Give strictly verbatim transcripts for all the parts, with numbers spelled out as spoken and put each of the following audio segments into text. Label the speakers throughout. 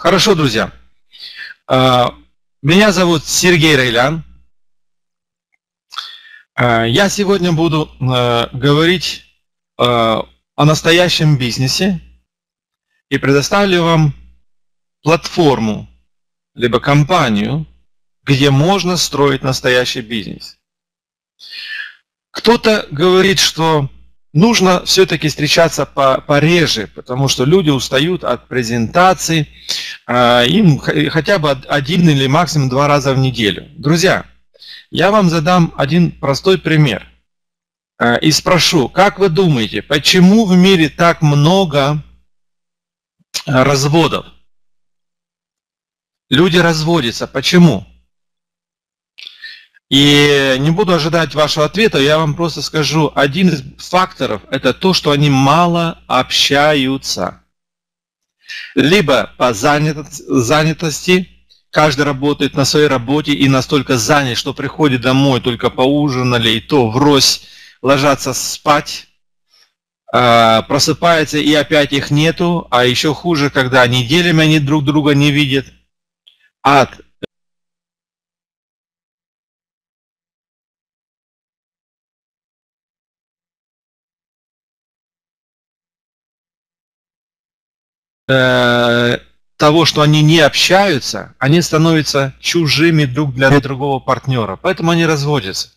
Speaker 1: Хорошо, друзья. Меня зовут Сергей Райлян. Я сегодня буду говорить о настоящем бизнесе и предоставлю вам платформу, либо компанию, где можно строить настоящий бизнес. Кто-то говорит, что нужно все-таки встречаться пореже, потому что люди устают от презентаций, им хотя бы один или максимум два раза в неделю. Друзья, я вам задам один простой пример и спрошу, как вы думаете, почему в мире так много разводов? Люди разводятся, почему? И не буду ожидать вашего ответа, я вам просто скажу, один из факторов – это то, что они мало общаются. Либо по занятости, каждый работает на своей работе и настолько занят, что приходит домой, только поужинали, и то врозь ложатся спать, просыпается и опять их нету, а еще хуже, когда неделями они друг друга не видят. От того, что они не общаются, они становятся чужими друг для другого партнера, поэтому они разводятся.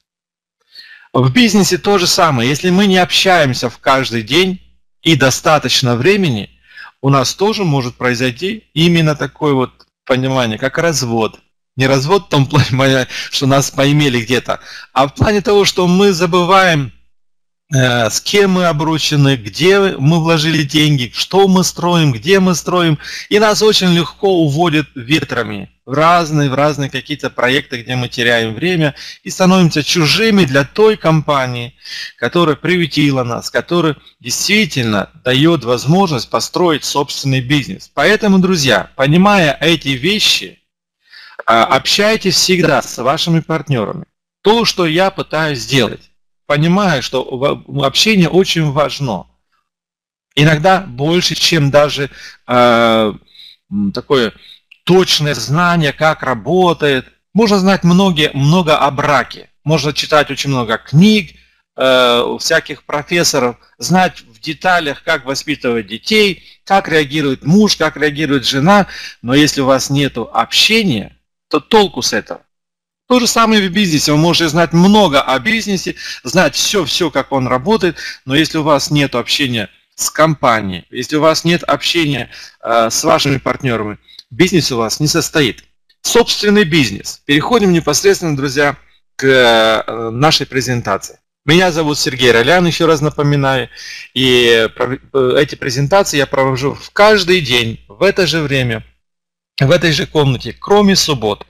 Speaker 1: В бизнесе то же самое. Если мы не общаемся в каждый день и достаточно времени, у нас тоже может произойти именно такое вот понимание, как развод. Не развод в том плане, что нас поимели где-то, а в плане того, что мы забываем, с кем мы обручены, где мы вложили деньги, что мы строим, где мы строим. И нас очень легко уводят ветрами в разные, в разные какие-то проекты, где мы теряем время и становимся чужими для той компании, которая приютила нас, которая действительно дает возможность построить собственный бизнес. Поэтому, друзья, понимая эти вещи, общайтесь всегда с вашими партнерами. То, что я пытаюсь сделать. Понимаю, что общение очень важно. Иногда больше, чем даже э, такое точное знание, как работает. Можно знать многие, много о браке. Можно читать очень много книг, э, всяких профессоров, знать в деталях, как воспитывать детей, как реагирует муж, как реагирует жена. Но если у вас нет общения, то толку с этого? То же самое в бизнесе. Вы можете знать много о бизнесе, знать все-все, как он работает, но если у вас нет общения с компанией, если у вас нет общения э, с вашими партнерами, бизнес у вас не состоит. Собственный бизнес. Переходим непосредственно, друзья, к э, нашей презентации. Меня зовут Сергей Райлян, еще раз напоминаю, и эти презентации я провожу в каждый день, в это же время, в этой же комнате, кроме суббот.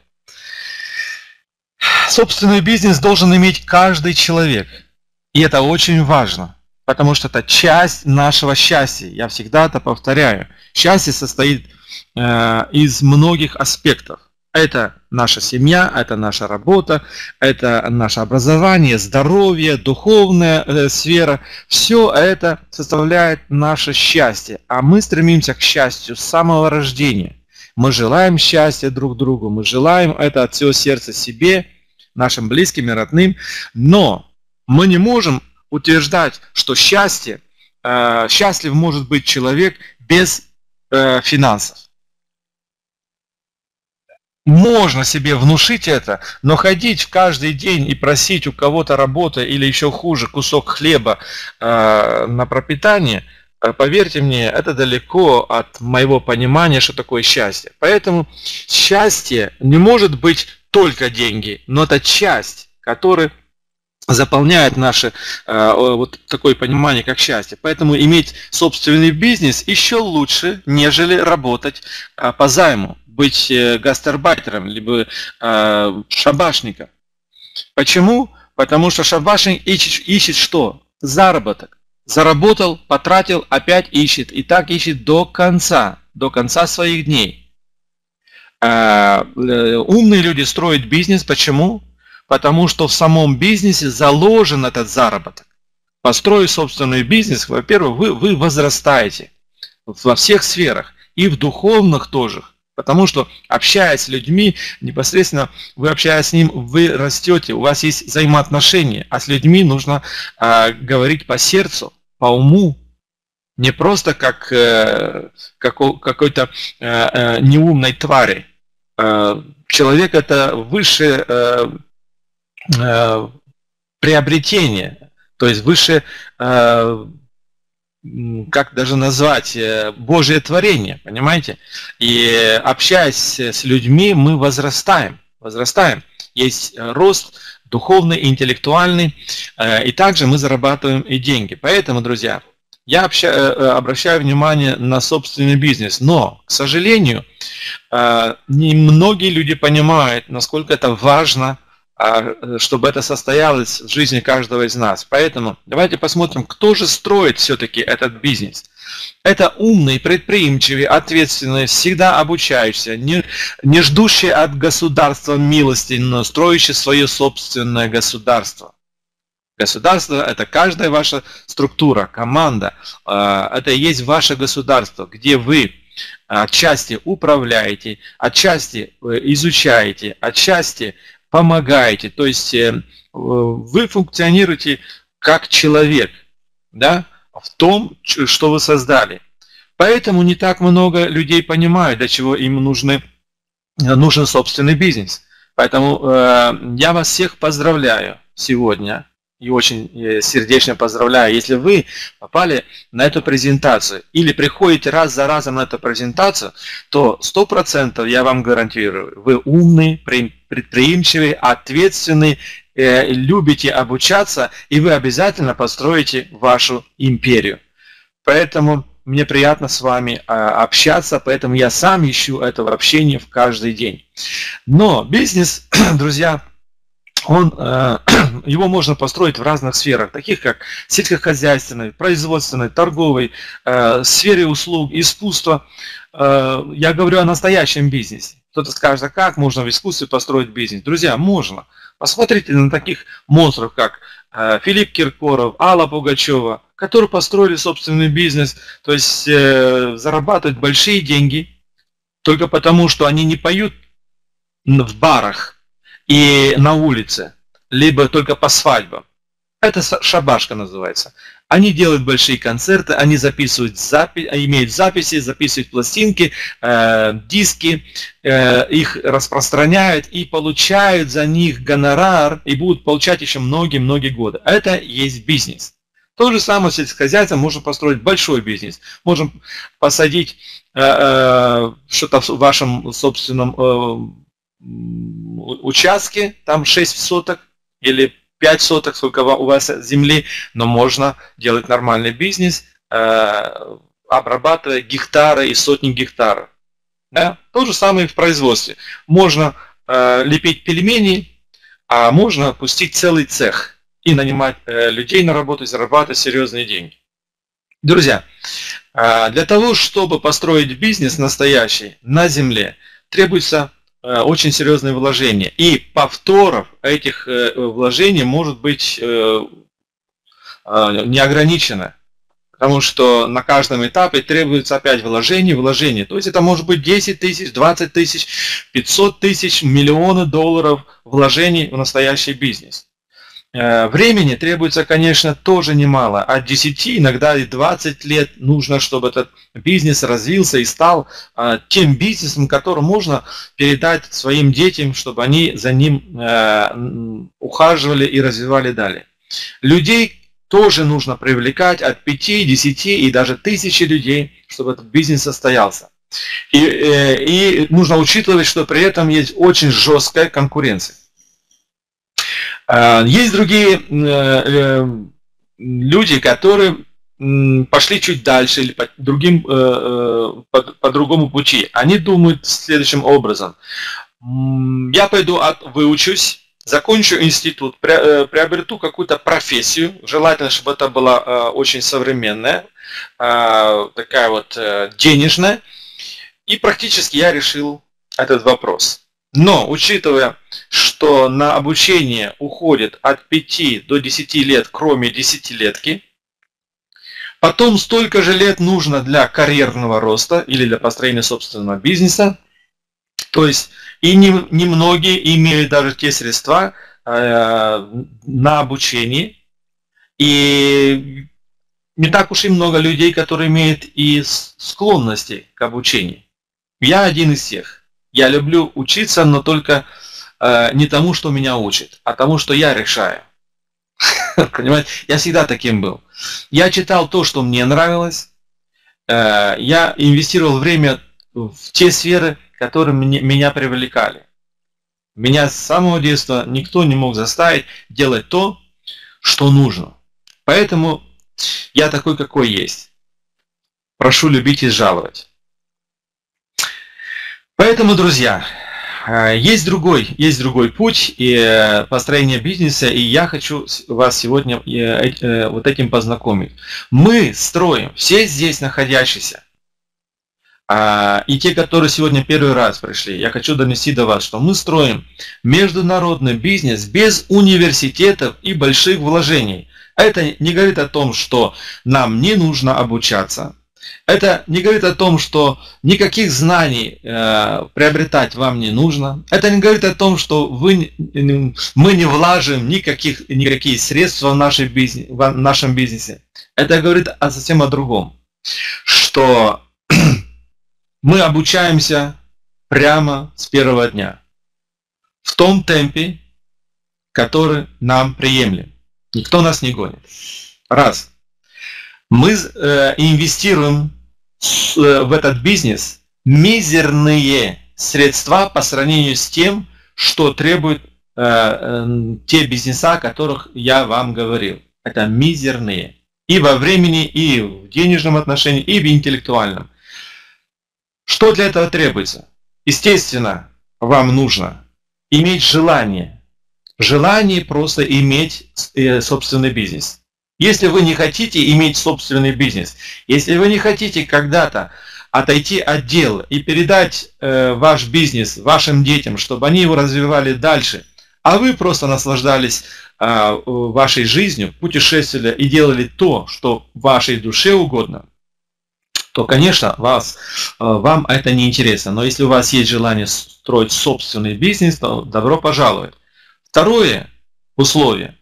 Speaker 1: Собственный бизнес должен иметь каждый человек. И это очень важно, потому что это часть нашего счастья. Я всегда это повторяю. Счастье состоит э, из многих аспектов. Это наша семья, это наша работа, это наше образование, здоровье, духовная э, сфера. Все это составляет наше счастье. А мы стремимся к счастью с самого рождения. Мы желаем счастья друг другу, мы желаем это от всего сердца себе, нашим близким и родным, но мы не можем утверждать, что счастье, э, счастлив может быть человек без э, финансов. Можно себе внушить это, но ходить в каждый день и просить у кого-то работы или еще хуже кусок хлеба э, на пропитание, э, поверьте мне, это далеко от моего понимания, что такое счастье. Поэтому счастье не может быть только деньги, но это часть, которая заполняет наше э, вот такое понимание, как счастье. Поэтому иметь собственный бизнес еще лучше, нежели работать э, по займу, быть э, гастарбайтером, либо э, шабашником. Почему? Потому что шабашник ищет, ищет что? Заработок. Заработал, потратил, опять ищет. И так ищет до конца, до конца своих дней. Умные люди строят бизнес. Почему? Потому что в самом бизнесе заложен этот заработок. Построив собственный бизнес, во-первых, вы, вы возрастаете во всех сферах, и в духовных тоже. Потому что, общаясь с людьми, непосредственно вы общаясь с ним, вы растете, у вас есть взаимоотношения, а с людьми нужно э, говорить по сердцу, по уму, не просто как э, како, какой-то э, э, неумной твари. Э, человек это высшее э, э, приобретение, то есть высшее, э, как даже назвать, Божье творение, понимаете? И общаясь с людьми, мы возрастаем, возрастаем. Есть рост духовный, интеллектуальный, и также мы зарабатываем и деньги. Поэтому, друзья, я общаю, обращаю внимание на собственный бизнес, но, к сожалению, не многие люди понимают, насколько это важно, чтобы это состоялось в жизни каждого из нас. Поэтому давайте посмотрим, кто же строит все-таки этот бизнес. Это умный, предприимчивый, ответственный, всегда обучающийся, не, не ждущий от государства милости, но строящий свое собственное государство. Государство – это каждая ваша структура, команда. Это и есть ваше государство, где вы отчасти управляете, отчасти изучаете, отчасти помогаете, то есть вы функционируете как человек, да, в том, что вы создали. Поэтому не так много людей понимают, для чего им нужны, нужен собственный бизнес. Поэтому э, я вас всех поздравляю сегодня и очень сердечно поздравляю, если вы попали на эту презентацию или приходите раз за разом на эту презентацию, то сто процентов я вам гарантирую, вы умный, предприимчивый, ответственный, э, любите обучаться, и вы обязательно построите вашу империю. Поэтому мне приятно с вами э, общаться, поэтому я сам ищу этого общения в каждый день. Но бизнес, друзья, Он, э, его можно построить в разных сферах, таких как сельскохозяйственной, производственной, торговой, э, сфере услуг, искусства. Э, я говорю о настоящем бизнесе. Кто-то скажет, а как можно в искусстве построить бизнес? Друзья, можно. Посмотрите на таких монстров, как э, Филипп Киркоров, Алла Пугачева, которые построили собственный бизнес, то есть э, зарабатывают большие деньги, только потому, что они не поют в барах и на улице, либо только по свадьбам. Это шабашка называется. Они делают большие концерты, они записывают запи- имеют записи, записывают пластинки, э, диски, э, их распространяют и получают за них гонорар, и будут получать еще многие-многие годы. Это есть бизнес. То же самое с сельскохозяйством, можно построить большой бизнес. Можем посадить э, э, что-то в вашем собственном э, участке, там шесть соток или пять соток, сколько у вас земли, но можно делать нормальный бизнес, э, обрабатывая гектары и сотни гектаров. Да? То же самое и в производстве. Можно э, лепить пельмени, а можно пустить целый цех и нанимать э, людей на работу и зарабатывать серьезные деньги. Друзья, э, для того, чтобы построить бизнес настоящий на земле, требуется очень серьезные вложения. И повторов этих вложений может быть не ограничено. Потому что на каждом этапе требуется опять вложение, вложение. То есть это может быть десять тысяч, двадцать тысяч, пятьсот тысяч, миллионы долларов вложений в настоящий бизнес. Времени требуется, конечно, тоже немало. От десяти, иногда и двадцати лет нужно, чтобы этот бизнес развился и стал а, тем бизнесом, который можно передать своим детям, чтобы они за ним а, ухаживали и развивали далее. Людей тоже нужно привлекать от пяти, десяти и даже тысячи людей, чтобы этот бизнес состоялся. И, и, и нужно учитывать, что при этом есть очень жесткая конкуренция. Есть другие люди, которые пошли чуть дальше или по, другим, по, по другому пути. Они думают следующим образом. Я пойду, от, выучусь, закончу институт, приобрету какую-то профессию, желательно, чтобы это была очень современная, такая вот денежная, и практически я решил этот вопрос. Но, учитывая, что на обучение уходит от пяти до десяти лет, кроме десятилетки, потом столько же лет нужно для карьерного роста или для построения собственного бизнеса, То есть и не, не многие имеют даже те средства э, на обучение, и не так уж и много людей, которые имеют и склонности к обучению. Я один из тех. Я люблю учиться, но только э, не тому, что меня учат, а тому, что я решаю. Понимаете? Я всегда таким был. Я читал то, что мне нравилось. Э, я инвестировал время в те сферы, которые мне, меня привлекали. Меня с самого детства никто не мог заставить делать то, что нужно. Поэтому я такой, какой есть. Прошу любить и жаловать. Поэтому, друзья, есть другой, есть другой путь и построения бизнеса, и я хочу вас сегодня вот этим познакомить. Мы строим, все здесь находящиеся, и те, которые сегодня первый раз пришли, я хочу донести до вас, что мы строим международный бизнес без университетов и больших вложений. Это не говорит о том, что нам не нужно обучаться. Это не говорит о том, что никаких знаний э, приобретать вам не нужно. Это не говорит о том, что вы, мы не вложим никаких, никакие средства в, нашей бизнес, в нашем бизнесе. Это говорит о совсем о другом. Что мы обучаемся прямо с первого дня. В том темпе, который нам приемлем. Никто нас не гонит. Раз. Мы э, инвестируем в этот бизнес мизерные средства по сравнению с тем, что требуют э, э, те бизнеса, о которых я вам говорил. Это мизерные. И во времени, и в денежном отношении, и в интеллектуальном. Что для этого требуется? Естественно, вам нужно иметь желание. Желание просто иметь э, собственный бизнес. Если вы не хотите иметь собственный бизнес, если вы не хотите когда-то отойти от дела и передать э, ваш бизнес вашим детям, чтобы они его развивали дальше, а вы просто наслаждались э, вашей жизнью, путешествовали и делали то, что вашей душе угодно, то, конечно, вас, э, вам это не интересно. Но если у вас есть желание строить собственный бизнес, то добро пожаловать. Второе условие.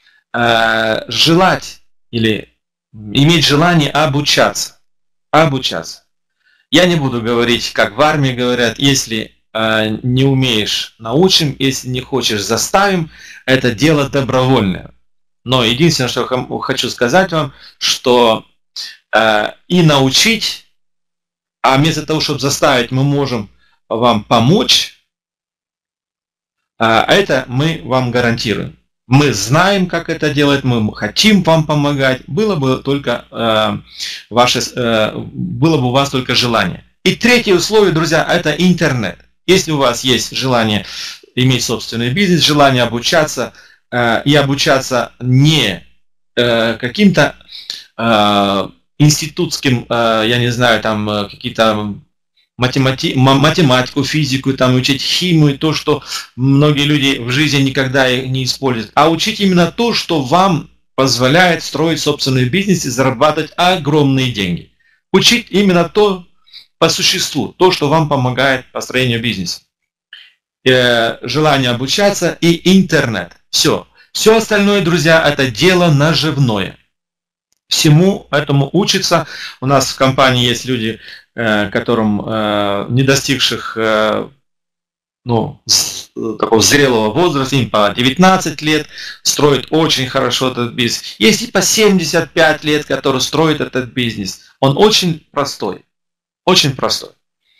Speaker 1: Желать или иметь желание обучаться. Обучаться. Я не буду говорить, как в армии говорят, если э, не умеешь, научим, если не хочешь, заставим. Это дело добровольное. Но единственное, что хочу сказать вам, что э, и научить, а вместо того, чтобы заставить, мы можем вам помочь, э, это мы вам гарантируем. Мы знаем, как это делать, мы хотим вам помогать, было бы только э, ваше, э, было бы у вас только желание. И третье условие, друзья, это интернет. Если у вас есть желание иметь собственный бизнес, желание обучаться, э, и обучаться не э, каким-то э, институтским, э, я не знаю, там какие-то математи- математику, физику, там, учить химию, то, что многие люди в жизни никогда не используют, а учить именно то, что вам позволяет строить собственный бизнес и зарабатывать огромные деньги. Учить именно то по существу, то, что вам помогает построению бизнеса. Э, желание обучаться и интернет. Все. Все остальное, друзья, это дело наживное. Всему этому учиться. У нас в компании есть люди, которым не достигших ну, такого зрелого возраста, им по девятнадцать лет, строят очень хорошо этот бизнес. Есть и по семьдесят пять лет, которые строят этот бизнес. Он очень простой. Очень простой.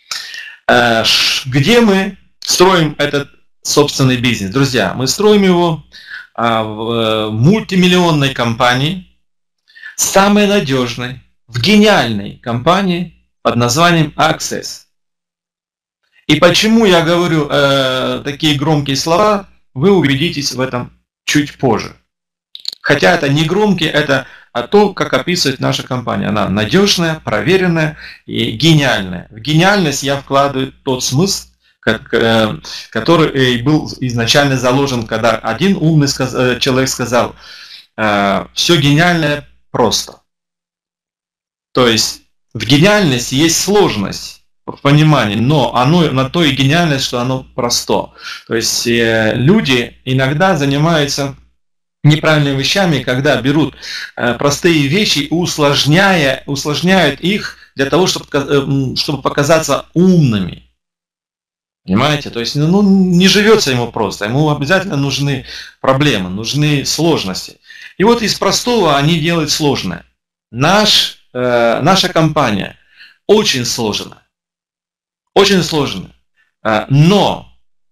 Speaker 1: Где мы строим этот собственный бизнес? Друзья, мы строим его в мультимиллионной компании, самой надежной, в гениальной компании под названием Access. И почему я говорю э, такие громкие слова, вы убедитесь в этом чуть позже. Хотя это не громкие, это а то, как описывает наша компания. Она надежная, проверенная и гениальная. В гениальность я вкладываю тот смысл, как, э, который был изначально заложен, когда один умный сказ, э, человек сказал, э, все гениальное просто. То есть в гениальности есть сложность. в понимании, но оно на то и гениальность, что оно просто. То есть э, люди иногда занимаются неправильными вещами, когда берут э, простые вещи, усложняя, усложняют их для того, чтобы, э, чтобы показаться умными. Понимаете? То есть ну, не живется ему просто, ему обязательно нужны проблемы, нужны сложности. И вот из простого они делают сложное. Наш, э, наша компания очень сложная. Очень сложная. Э, но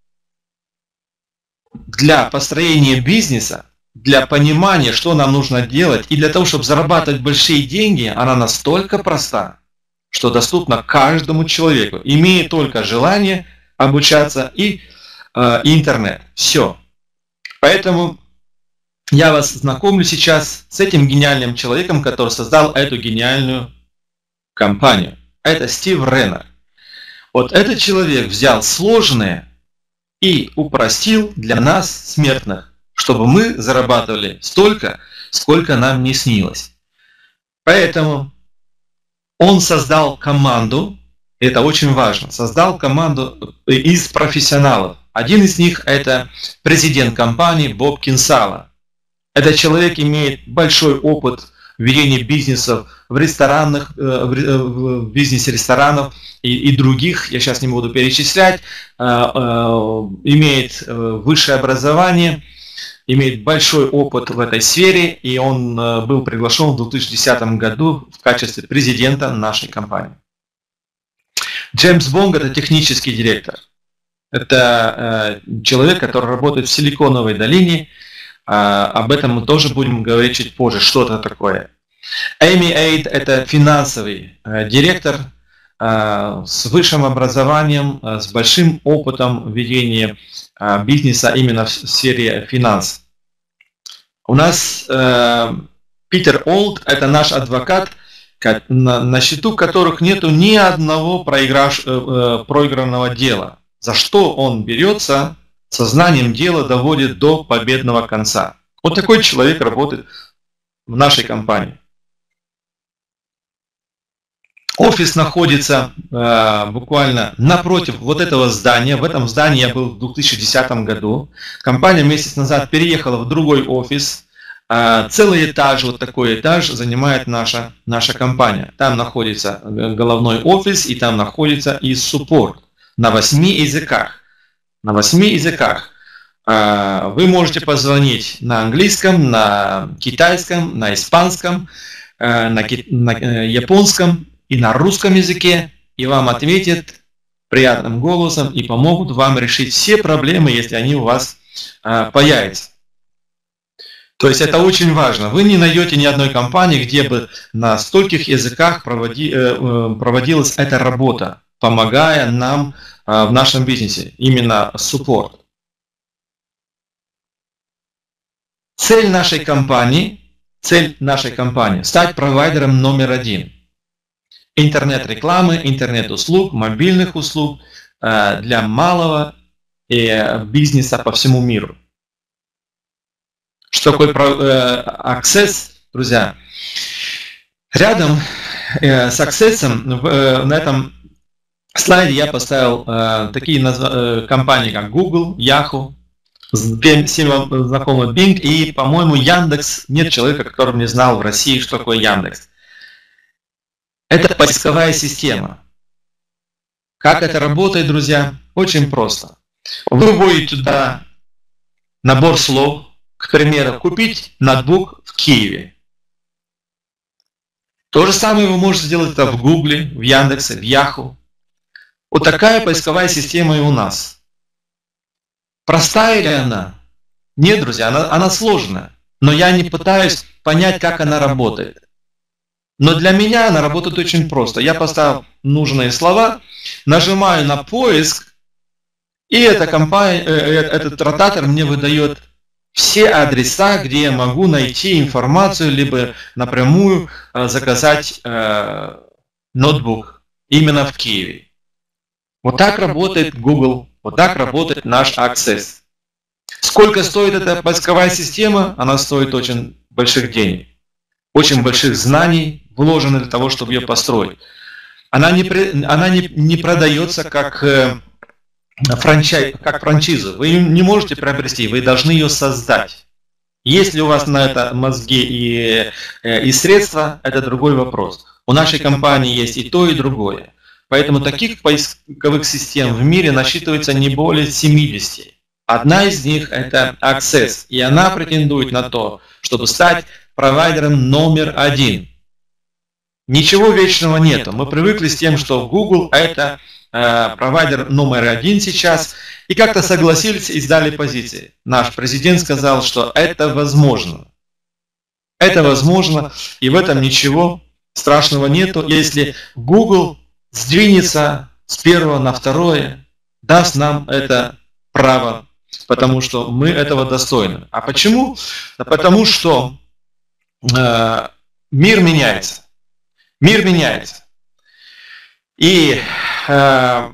Speaker 1: для построения бизнеса, для понимания, что нам нужно делать, и для того, чтобы зарабатывать большие деньги, она настолько проста, что доступна каждому человеку, имея только желание обучаться и, э, и интернет. Все. Поэтому я вас знакомлю сейчас с этим гениальным человеком, который создал эту гениальную компанию. Это Стив Реннер. Вот этот человек взял сложное и упростил для нас, смертных, чтобы мы зарабатывали столько, сколько нам не снилось. Поэтому он создал команду, это очень важно, создал команду из профессионалов. Один из них это президент компании Боб Кинсала. Этот человек имеет большой опыт ведения бизнесов в ресторанах, в бизнесе ресторанов и, и других, я сейчас не буду перечислять, имеет высшее образование, имеет большой опыт в этой сфере, и он был приглашен в две тысячи десятом году в качестве президента нашей компании. Джеймс Бонг – это технический директор. Это человек, который работает в Силиконовой долине. Об этом мы тоже будем говорить чуть позже, что это такое. Эми Эйд – это финансовый директор с высшим образованием, с большим опытом ведения бизнеса именно в сфере финансов. У нас Питер Олд – это наш адвокат, на счету которых нету ни одного проигрыш, проигранного дела, за что он берется, сознанием дела доводит до победного конца. Вот такой человек работает в нашей компании. Офис находится э, буквально напротив вот этого здания. В этом здании я был в две тысячи десятом году. Компания месяц назад переехала в другой офис. Э, целый этаж, вот такой этаж, занимает наша, наша компания. Там находится головной офис и там находится и суппорт на восьми языках. На восьми языках. Э, вы можете позвонить на английском, на китайском, на испанском, э, на, на э, японском и на русском языке, и вам ответят приятным голосом и помогут вам решить все проблемы, если они у вас э, появятся. То есть это очень важно. Вы не найдете ни одной компании, где бы на стольких языках проводи, э, проводилась эта работа, помогая нам э, в нашем бизнесе, именно суппорт. Цель нашей компании, цель нашей компании – стать провайдером номер один. Интернет-рекламы, интернет-услуг, мобильных услуг э, для малого э, бизнеса по всему миру. Что такое э, Access, друзья? Рядом э, с Access э, на этом слайде я поставил э, такие назва- э, компании, как Google, Yahoo, всем вам знакомый Bing и, по-моему, Яндекс. Нет человека, который не знал в России, что такое Яндекс. Это поисковая система. Как это работает, друзья? Очень просто. Вы вводите туда набор слов, к примеру, купить ноутбук в Киеве. То же самое вы можете сделать это в Гугле, в Яндексе, в Яху. Вот такая поисковая система и у нас. Простая ли она? Нет, друзья, она, она сложная. Но я не пытаюсь понять, как она работает. Но для меня она работает очень просто. Я поставил нужные слова, нажимаю на поиск, и эта компания, этот ротатор мне выдает все адреса, где я могу найти информацию, либо напрямую заказать э, ноутбук именно в Киеве. Вот так работает Google, вот так работает наш Access. Сколько стоит эта поисковая система? Она стоит очень больших денег. Очень больших знаний вложено для того, чтобы ее построить. Она не, она не, не продается как, франчай, как франшизу. Вы не можете приобрести, вы должны ее создать. Если у вас на это мозги и, и средства, это другой вопрос. У нашей компании есть и то, и другое. Поэтому таких поисковых систем в мире насчитывается не более семидесяти. Одна из них – это Access, и она претендует на то, чтобы стать провайдером номер один. Ничего вечного нету. Мы привыкли с тем, что Google – это э, провайдер номер один сейчас, и как-то согласились и сдали позиции. Наш президент сказал, что это возможно. Это возможно, и в этом ничего страшного нету, если Google сдвинется с первого на второе, даст нам это право, потому что мы этого достойны. А почему? Да потому что э, мир меняется. Мир меняется. И э,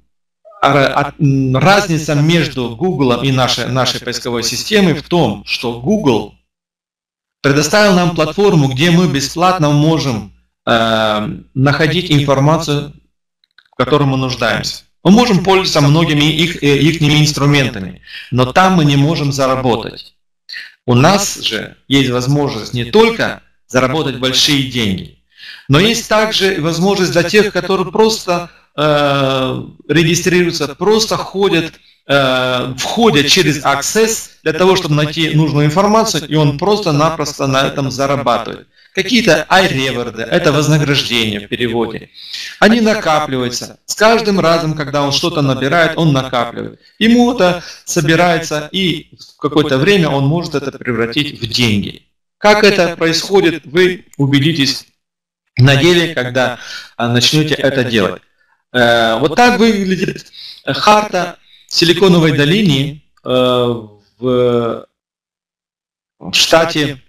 Speaker 1: разница между Google и нашей, нашей поисковой системой в том, что Google предоставил нам платформу, где мы бесплатно можем э, находить информацию, в которой мы нуждаемся. Мы можем пользоваться многими их, их инструментами, но там мы не можем заработать. У нас же есть возможность не только заработать большие деньги, но есть также возможность для тех, которые просто э, регистрируются, просто ходят, э, входят через Access для того, чтобы найти нужную информацию, и он просто-напросто на этом зарабатывает. Какие-то iReward, это вознаграждение в переводе. Они накапливаются. С каждым разом, когда он что-то набирает, он накапливает. Ему это собирается, и в какое-то время он может это превратить в деньги. Как это происходит, вы убедитесь на деле, когда начнете это делать. Вот так выглядит карта Силиконовой долины в штате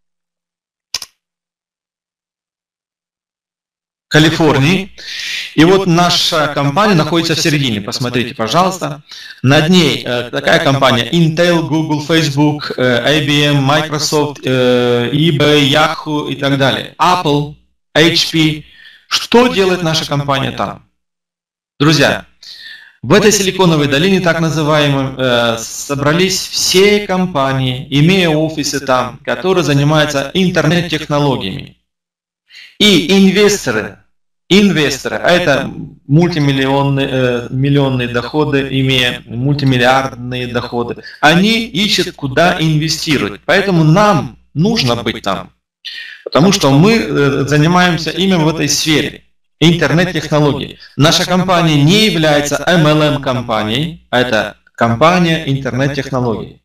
Speaker 1: Калифорнии. И вот наша компания находится в середине. Посмотрите, пожалуйста. Над ней такая компания Intel, Google, Facebook, ай би эм, Microsoft, eBay, Yahoo и так далее. Apple, эйч пи. Что делает наша компания там? Друзья, в этой Силиконовой долине, так называемой, собрались все компании, имея офисы там, которые занимаются интернет-технологиями. И инвесторы, инвесторы, а это мультимиллионные э, миллионные доходы, имея мультимиллиардные доходы, они ищут, куда инвестировать. Поэтому нам нужно быть там, потому что мы э, занимаемся именно в этой сфере интернет-технологий. Наша компания не является эм эл эм-компанией, а это компания интернет-технологий.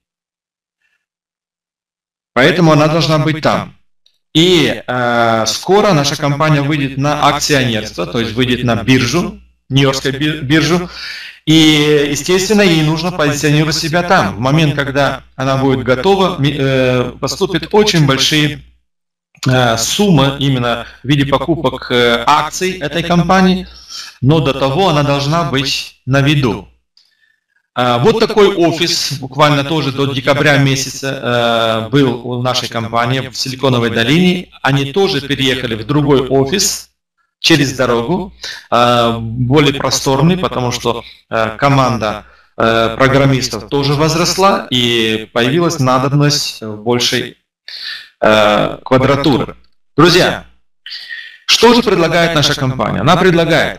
Speaker 1: Поэтому она должна быть там. И э, скоро наша компания выйдет на акционерство, то есть выйдет на биржу, Нью-Йоркскую биржу, и, естественно, ей нужно позиционировать себя там. В момент, когда она будет готова, э, поступят очень большие э, суммы именно в виде покупок э, акций этой компании, но до того она должна быть на виду. Вот такой офис, буквально тоже до декабря месяца, был у нашей компании в Силиконовой долине. Они тоже переехали в другой офис через дорогу, более просторный, потому что команда программистов тоже возросла и появилась надобность большей квадратуры. Друзья, что же предлагает наша компания? Она предлагает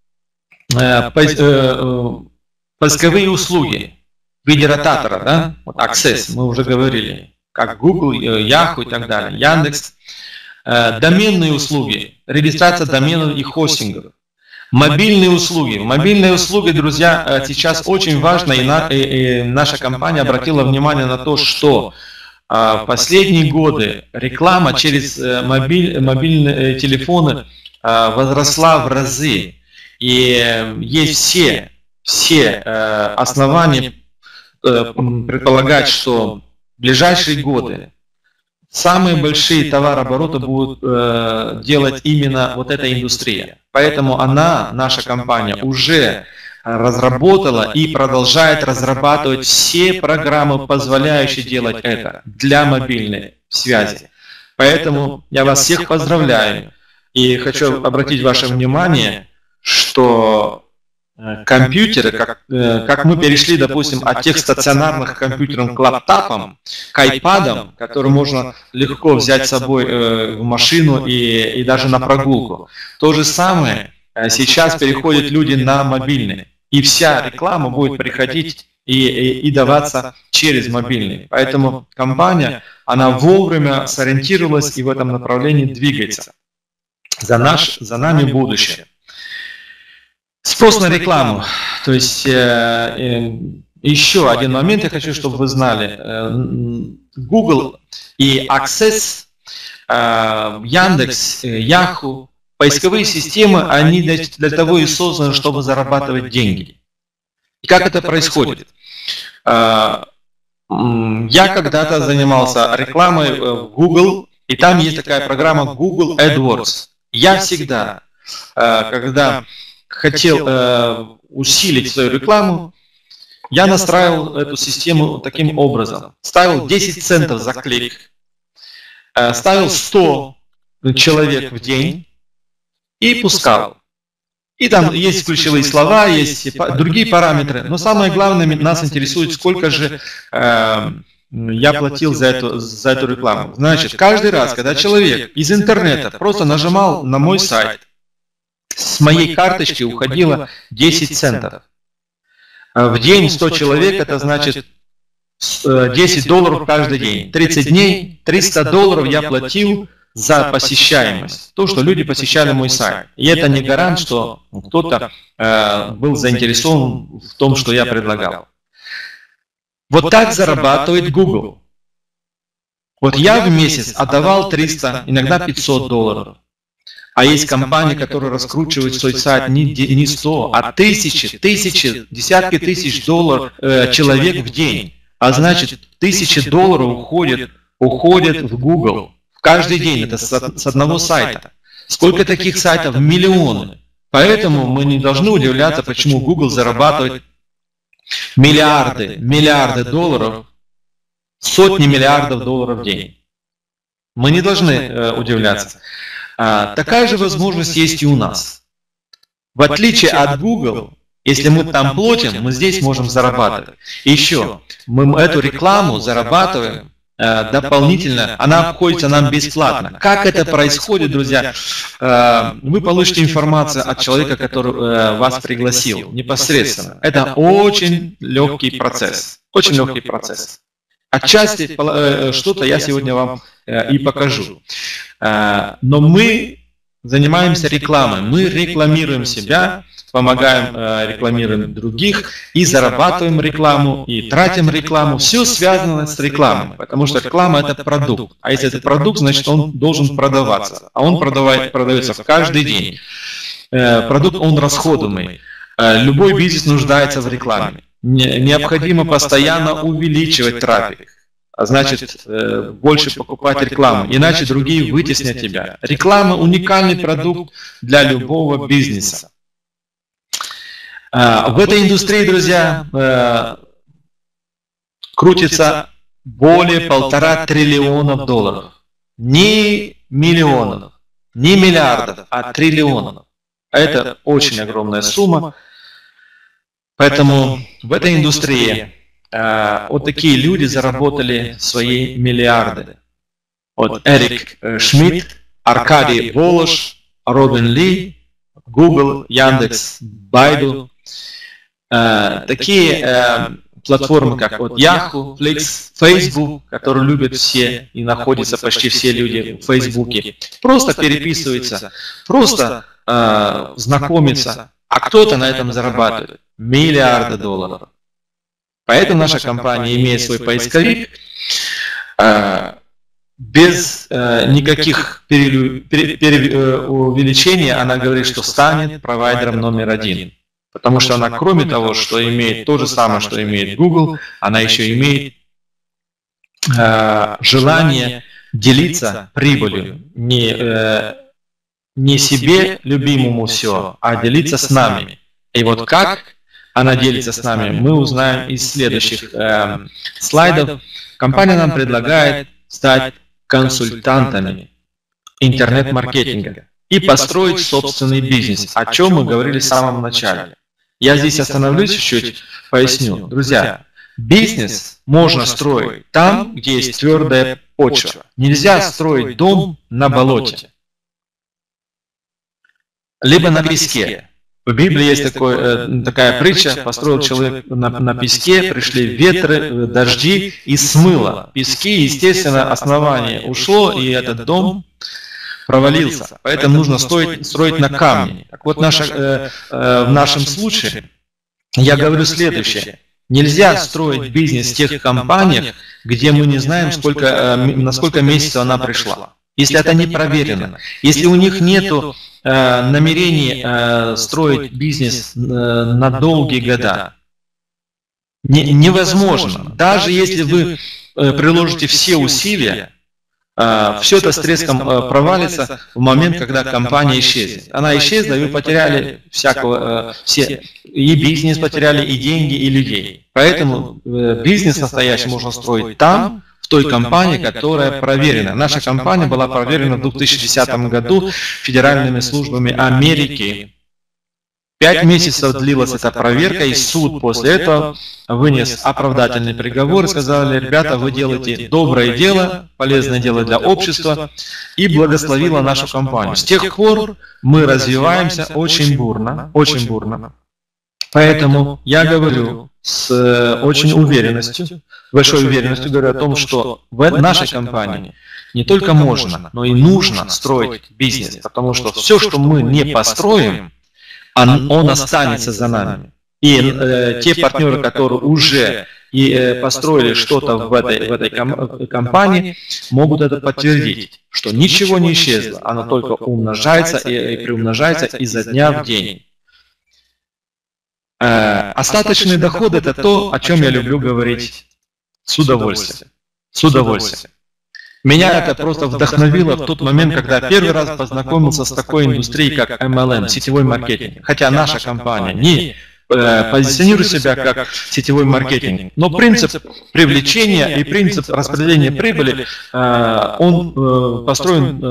Speaker 1: поисковые услуги в виде ротатора, да? Вот Access, мы уже говорили, как Google, Yahoo и так далее, Яндекс. Доменные услуги, регистрация доменов и хостингов. Мобильные услуги. Мобильные услуги, друзья, сейчас очень важно, и, на, и, и наша компания обратила внимание на то, что в последние годы реклама через мобиль, мобильные телефоны возросла в разы. И есть все все э, основания э, предполагать, что в ближайшие годы самые большие товарообороты будут э, делать именно вот эта индустрия. Поэтому она, наша компания, уже разработала и продолжает разрабатывать все программы, позволяющие делать это для мобильной связи. Поэтому я вас всех поздравляю. И хочу обратить ваше внимание, что компьютеры, как, как мы перешли, допустим, от тех стационарных компьютеров к лаптопам, к айпадам, которые можно легко взять с собой в машину и, и даже на прогулку. То же самое сейчас переходят люди на мобильные. И вся реклама будет приходить и, и, и даваться через мобильный. Поэтому компания, она вовремя сориентировалась и в этом направлении двигается. За, наш, за нами будущее. Спрос на рекламу. То есть э, э, еще один момент я хочу, чтобы вы знали. Э, Google и Access, э, Яндекс, э, Yahoo, поисковые системы, они для, для того и созданы, чтобы зарабатывать деньги. И как это происходит? Э, я когда-то занимался рекламой в Google, и там есть такая программа Google AdWords. Я всегда, э, когда хотел э, усилить свою рекламу, я настраивал эту систему таким образом. Ставил десять центов за клик, э, ставил сто человек в день и пускал. И там есть ключевые слова, есть другие параметры. Но самое главное, нас интересует, сколько же э, я платил за эту, за эту рекламу. Значит, каждый раз, когда человек из интернета просто нажимал на мой сайт, с моей карточки уходило десять центов. В день сто человек, это значит десять долларов каждый день. тридцать дней, триста долларов я платил за посещаемость. То, что люди посещали мой сайт. И это не гарант, что кто-то э, был заинтересован в том, что я предлагал. Вот так зарабатывает Google. Вот я в месяц отдавал триста, иногда пятьсот долларов. А есть компании, которые раскручивают свой сайт не, не сто, а тысячи, тысячи, десятки тысяч долларов э, человек в день. А значит, тысячи долларов уходят, уходят в Google. Каждый день, это с, с одного сайта. Сколько таких сайтов? Миллионы. Поэтому мы не должны удивляться, почему Google зарабатывает миллиарды, миллиарды долларов, сотни миллиардов долларов в день. Мы не должны э, удивляться. А, такая же возможность есть и у нас. В отличие от Google, если мы там платим, мы здесь можем зарабатывать. И еще, мы эту рекламу зарабатываем э, дополнительно, она обходится нам бесплатно. Как это происходит, друзья? Э, вы получите информацию от человека, который э, вас пригласил непосредственно. Это очень легкий процесс. Очень легкий процесс. Отчасти э, что-то я сегодня вам э, и покажу. Э, но мы занимаемся рекламой, мы рекламируем себя, помогаем, э, рекламируем других и зарабатываем рекламу, и тратим рекламу. Все связано с рекламой, потому что реклама – это продукт. А если это продукт, значит он должен продаваться. А он продавает, продается в каждый день. Э, продукт, он расходуемый. Э, любой бизнес нуждается в рекламе. Необходимо постоянно увеличивать трафик, а значит больше покупать рекламу, иначе другие вытеснят тебя. Реклама – уникальный продукт для любого бизнеса. В этой индустрии, друзья, крутится более полтора триллиона долларов. Не миллионов, не миллиардов, а триллионов. Это очень огромная сумма. Поэтому в этой индустрии э, вот такие люди заработали свои миллиарды. Вот Эрик э, Шмидт, Аркадий Волош, Робин Ли, Google, Яндекс, Байду. Э, такие э, платформы, как вот Yahoo, Flix, Facebook, которые любят все и находятся почти все люди в Фейсбуке, просто переписываются, просто э, знакомятся, а кто-то на этом зарабатывает. Миллиарды долларов. Поэтому наша компания имеет свой поисковик. Э, без э, никаких перелю, пере, пере, э, увеличений она говорит, что станет провайдером номер один. Потому что она, кроме того, что имеет то же самое, что имеет Google, она еще имеет э, желание делиться прибылью. Не, э, не себе, любимому, все, а делиться с нами. И вот как она делится с нами, мы узнаем из следующих э, слайдов. Компания нам предлагает стать консультантами интернет-маркетинга. и построить собственный бизнес, о чем мы говорили в самом начале. Я здесь остановлюсь чуть-чуть, поясню. Друзья, бизнес можно строить там, где есть твердая почва. Нельзя строить дом на болоте, либо на песке. В Библии есть такой, э, такая притча: построил человек на, на песке, пришли ветры, дожди и смыло. Пески, естественно, основание ушло, и этот дом провалился. Поэтому нужно строить, строить на камне. Так вот, наша, э, э, в нашем случае я говорю следующее. Нельзя строить бизнес в тех компаниях, где мы не знаем, сколько, э, на сколько месяцев она пришла. Если это не проверено, если у них нет э, намерений э, строить бизнес э, на долгие года, не, невозможно. Даже если вы э, приложите все усилия, э, все это с треском э, провалится в момент, когда компания исчезнет. Она исчезла, и вы потеряли всякого, э, все, и бизнес потеряли, и деньги, и людей. Поэтому э, бизнес настоящий можно строить там, в той компании, которая проверена. Наша компания была проверена в две тысячи десятом году федеральными службами Америки. Пять месяцев длилась эта проверка, и суд после этого вынес оправдательный приговор и сказали: ребята, вы делаете доброе дело, полезное дело для общества, и благословила нашу компанию. С тех пор мы развиваемся очень бурно, очень бурно. Поэтому я говорю с очень уверенностью, большой уверенностью говорю о том, что в нашей компании не только можно, но и нужно строить бизнес, потому что все, что мы не построим, он, он останется за нами. И э, те партнеры, которые уже и, э, построили что-то в этой, в этой ком компании, могут это подтвердить, что ничего не исчезло, оно только умножается и, и приумножается изо дня в день. Э, остаточный доход – это то, о чем я люблю говорить с удовольствием. С удовольствием. Меня это просто вдохновило в тот момент, когда первый раз познакомился с такой индустрией, как эм эл эм, сетевой маркетинг. Хотя наша компания не э, позиционирует себя как сетевой маркетинг, но принцип привлечения и принцип распределения прибыли, э, он э, построен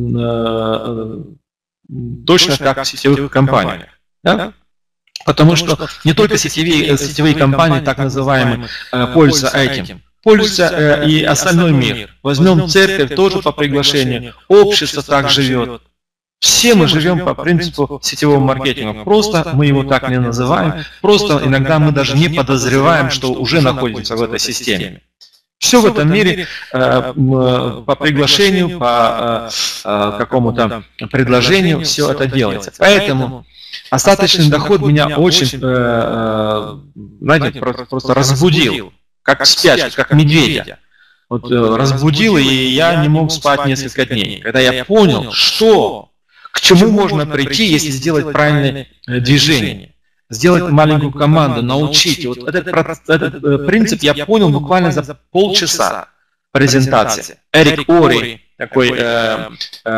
Speaker 1: э, э, точно как в сетевых компаниях. Да? Потому что не только сетевые, сетевые компании, так называемые, э, пользуются этим. Пользуется э, и остальной мир. Возьмем церковь тоже по приглашению, общество так живет. Все мы живем по принципу сетевого маркетинга. Просто мы его так не называем, просто иногда мы даже не подозреваем, что уже находимся в этой системе. Все в этом мире э, по приглашению, по э, какому-то предложению, все это делается. Поэтому остаточный доход меня очень, э, знаете, просто разбудил. Как спячку, как медведя. Вот, э, разбудил, и я не мог спать несколько дней. Когда я понял, что, к чему можно прийти, если сделать правильное э, движение, сделать маленькую команду, научить. Вот этот, этот э, принцип я понял буквально за полчаса презентации. Эрик Ори, такой э, э,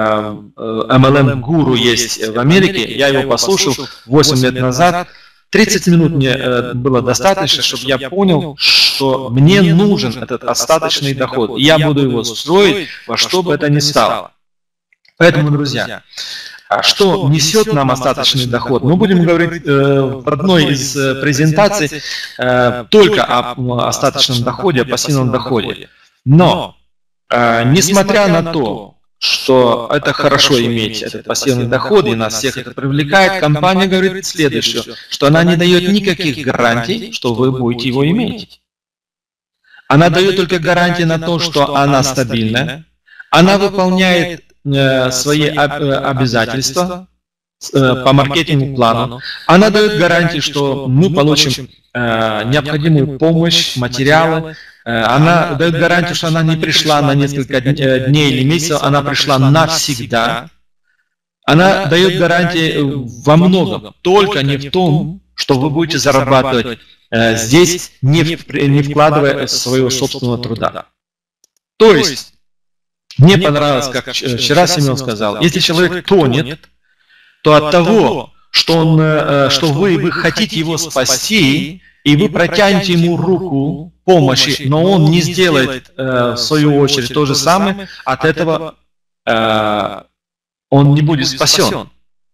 Speaker 1: эм эл эм-гуру есть в Америке, я его послушал восемь лет назад. тридцать минут мне э, было достаточно, чтобы я понял, что мне нужен этот остаточный доход. И я буду его строить во что бы это ни стало. Поэтому, друзья, что несет нам остаточный доход? Мы будем говорить э, в одной из э, презентаций э, только о остаточном доходе, о пассивном доходе. Но, э, несмотря на то, что это хорошо иметь этот пассивный доход, и нас всех это привлекает, компания говорит следующее, что она не дает никаких гарантий, что вы будете его иметь. Она дает только гарантии на то, что она стабильная, она выполняет э, свои об, э, обязательства э, по маркетинговому плану, она дает гарантии, что мы получим э, необходимую помощь, материалы, она дает гарантию, что она не пришла на несколько дней или месяцев, она пришла навсегда. Она дает гарантии во многом, только не в том, что вы будете зарабатывать э, здесь, не, в, не вкладывая своего собственного труда. То есть, мне понравилось, как вчера Семен сказал, если человек тонет, то от того, что, он, э, что вы, вы хотите его спасти, и вы протянете ему руку помощи, но он не сделает, э, в свою очередь, то же самое, от этого э, он не будет спасен.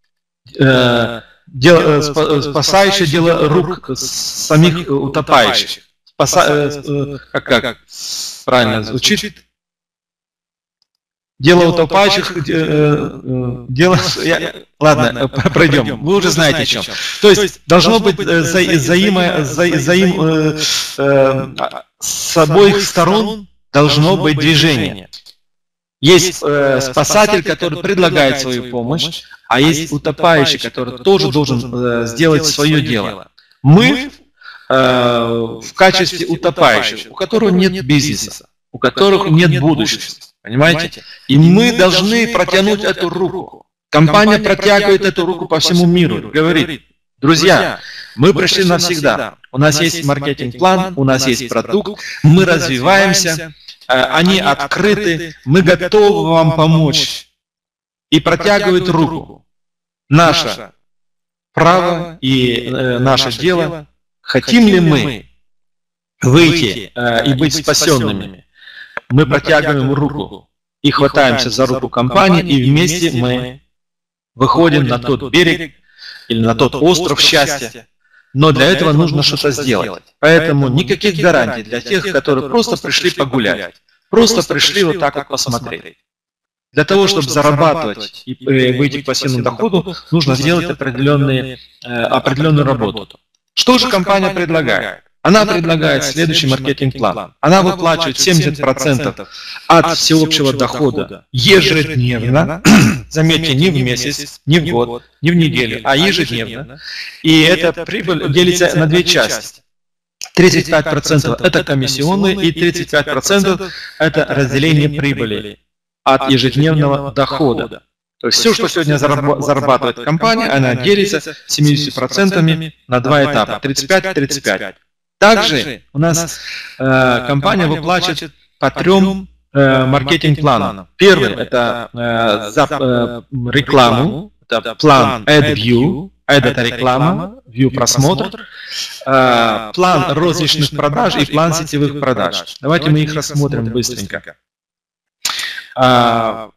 Speaker 1: Дело, спасающее дело рук самих утопающих. Спаса, как, как правильно звучит? Дело утопающих, дело... Я, ладно, пройдем. Вы уже знаете о чем. То есть должно быть взаимо, взаим, с обоих сторон должно быть движение. Есть э, спасатель, который предлагает свою помощь, а есть утопающий, который тоже должен э, сделать свое дело. Мы э, в качестве утопающих, у которых нет бизнеса, у которых нет будущего, понимаете? И мы должны протянуть эту руку. Компания протягивает эту руку по всему миру, говорит: друзья, мы пришли навсегда, у нас есть маркетинг-план, у нас есть продукт, мы развиваемся, они открыты, мы готовы вам помочь. И протягивают руку. Наше право и э, наше дело, хотим ли мы выйти э, и быть спасенными, мы протягиваем руку и хватаемся за руку компании, и вместе мы выходим на тот берег или на тот остров счастья. Но для этого нужно что-то сделать. Поэтому никаких гарантий для тех, которые просто пришли погулять. Просто пришли вот так вот посмотреть. Для того, чтобы зарабатывать и выйти к пассивному доходу, нужно сделать определенные, определенную работу. Что же компания предлагает? Она предлагает следующий маркетинг-план. Она выплачивает семьдесят процентов от всеобщего дохода ежедневно. Заметьте, не в месяц, не в год, не в неделю, а ежедневно. И эта прибыль делится на две части. тридцать пять процентов это комиссионные и тридцать пять процентов это разделение прибыли от ежедневного дохода. То есть все, что сегодня зарабатывает компания, она делится семьюдесятью процентами на два этапа, тридцать пять тридцать пять. Также у нас э, компания выплачивает по трем э, маркетинг-планам. Первый – это э, за э, рекламу, это план AdView, Ad – это реклама, View – просмотр, э, план розничных продаж и план сетевых продаж. Давайте мы их рассмотрим быстренько. Э,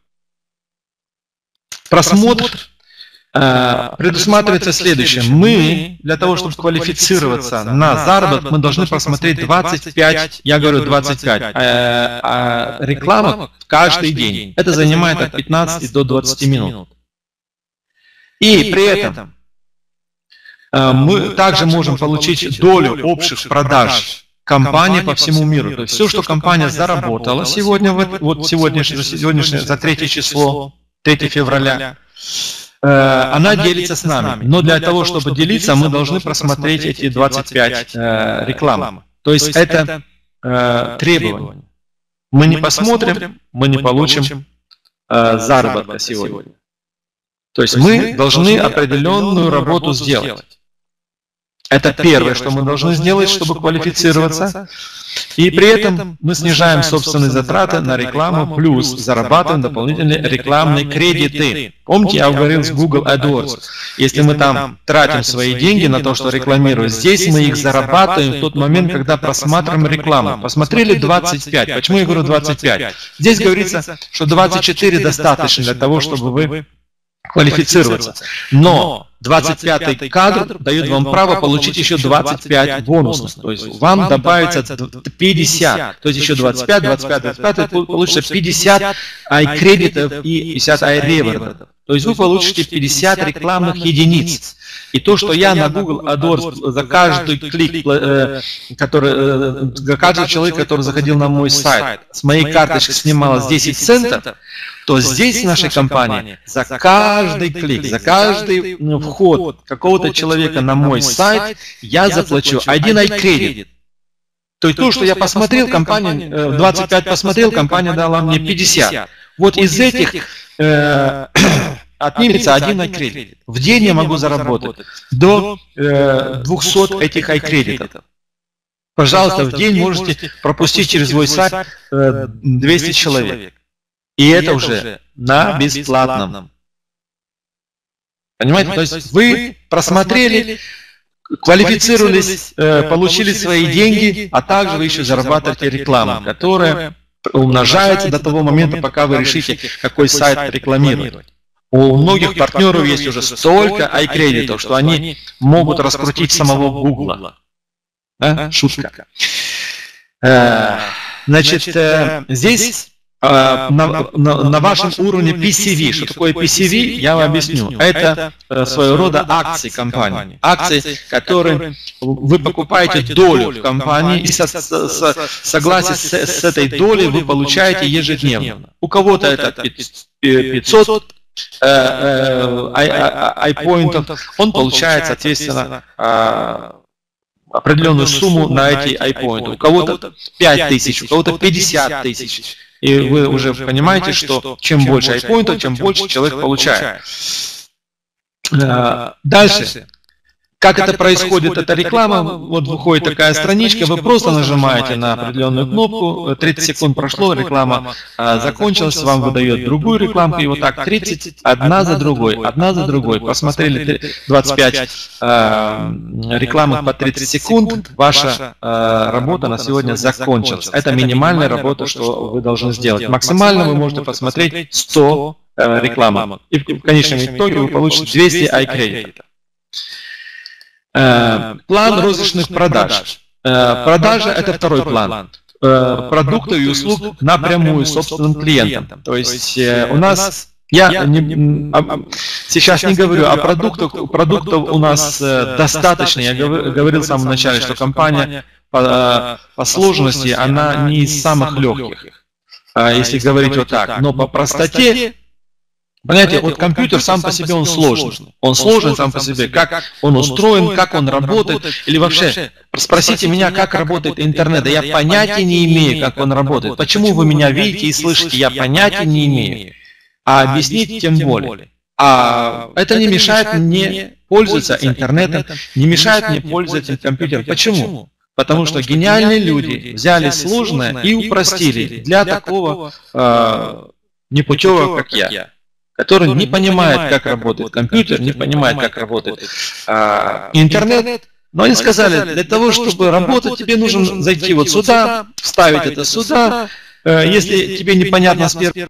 Speaker 1: просмотр предусматривается следующее. Мы, для того, чтобы квалифицироваться на заработок, мы должны просмотреть двадцать пять, я говорю двадцать пять, а, а, рекламок каждый день. Это занимает от пятнадцати до двадцати минут. И при этом мы также можем получить долю общих продаж компании по всему миру. То есть все, что компания заработала сегодня, вот сегодняшнее, сегодняшнее за третье число, третье февраля, она делится с нами. Но для того, чтобы делиться, мы должны просмотреть эти двадцать пять э, реклам. То есть это э, требование. Мы не посмотрим, мы не получим э, заработка сегодня. То есть мы должны определенную работу сделать. Это первое, что мы должны сделать, чтобы квалифицироваться. И при этом мы снижаем собственные затраты на рекламу, плюс зарабатываем дополнительные рекламные кредиты. Помните, я говорил с Google AdWords. Если мы там тратим свои деньги на то, что рекламируем, здесь мы их зарабатываем в тот момент, когда просматриваем рекламу. Посмотрели двадцать пять. Почему я говорю двадцать пять? Здесь говорится, что двадцать четыре достаточно для того, чтобы вы квалифицироваться. Но двадцать пятый кадр дает вам право получить еще двадцать пять бонусных. То есть вам добавится пятьдесят. То есть еще двадцать пять, двадцать пять, двадцать пять, получится пятьдесят ай-кредитов и пятьдесят ай-ревердов. То есть вы получите пятьдесят рекламных единиц. И то, что я на Google AdWords за каждый клик, э, который, э, за каждый человек, который заходил на мой сайт, с моей карточки снималось десять центов, то здесь в нашей компании за каждый клик, за каждый ну, вход какого-то человека на мой сайт я заплачу один ай-кредит. То есть то, что я посмотрел, компания, э, двадцать пять посмотрел, компания дала мне пятьдесят. Вот из этих э, отнимется один ай-кредит. В день я могу заработать до э, двухсот этих ай-кредитов. Пожалуйста, в день можете пропустить через свой сайт э, двести человек. И это уже на бесплатном. Понимаете? То есть вы просмотрели, квалифицировались, э, получили свои деньги, а также вы еще зарабатываете рекламу, которая умножается до того момента, пока вы решите, какой сайт рекламировать. У многих партнеров есть уже столько iCredit, что они могут раскрутить самого Google. Да? Шутка. Значит, здесь на, на, на вашем уровне пи си ви. Что такое пи си ви, я вам объясню. Это своего рода акции компании. Акции, которые вы покупаете долю в компании, и со, со, согласие с, с этой долей вы получаете ежедневно. У кого-то это пятьсот айпоинтов, он получает, соответственно, определенную сумму на эти айпоинты. У кого-то пять тысяч, у кого-то пятьдесят тысяч. И вы уже понимаете, что чем больше айпоинтов, тем больше человек получает. Дальше. Как это происходит, эта реклама, вот выходит такая страничка, вы просто нажимаете на определенную кнопку, тридцать секунд прошло, реклама закончилась, вам выдает другую рекламку, и вот так тридцать, одна за другой, одна за другой. Посмотрели двадцать пять рекламок по тридцать секунд, ваша работа на сегодня закончилась. Это минимальная работа, что вы должны сделать. Максимально вы можете посмотреть сто рекламок, и в конечном итоге вы получите двести iCredit. План розничных продаж. Продажа – это второй план. Продуктов и услуг напрямую собственным клиентам. То есть у нас, я не, сейчас не говорю о продуктах, продуктов у нас достаточно. Я говорил в самом начале, что компания по, по сложности, она не из самых легких, если говорить вот так. Но по простоте, понимаете, вот компьютер сам по себе он сложный. Он сложен сам по себе, как он устроен, как он работает. Или вообще, спросите меня, как работает интернет. Да я понятия не имею, как он работает. Почему вы меня видите и слышите, я понятия не имею. А объяснить тем более. А это не мешает мне пользоваться интернетом, не мешает мне пользоваться компьютером. Почему? Потому что гениальные люди взяли сложное и упростили для такого э, непутевого, как я, который не понимает, как работает компьютер, не понимает, как работает а, интернет. Но они сказали, для того, чтобы работать, тебе нужно зайти вот сюда, вставить это сюда. Если тебе непонятно с первого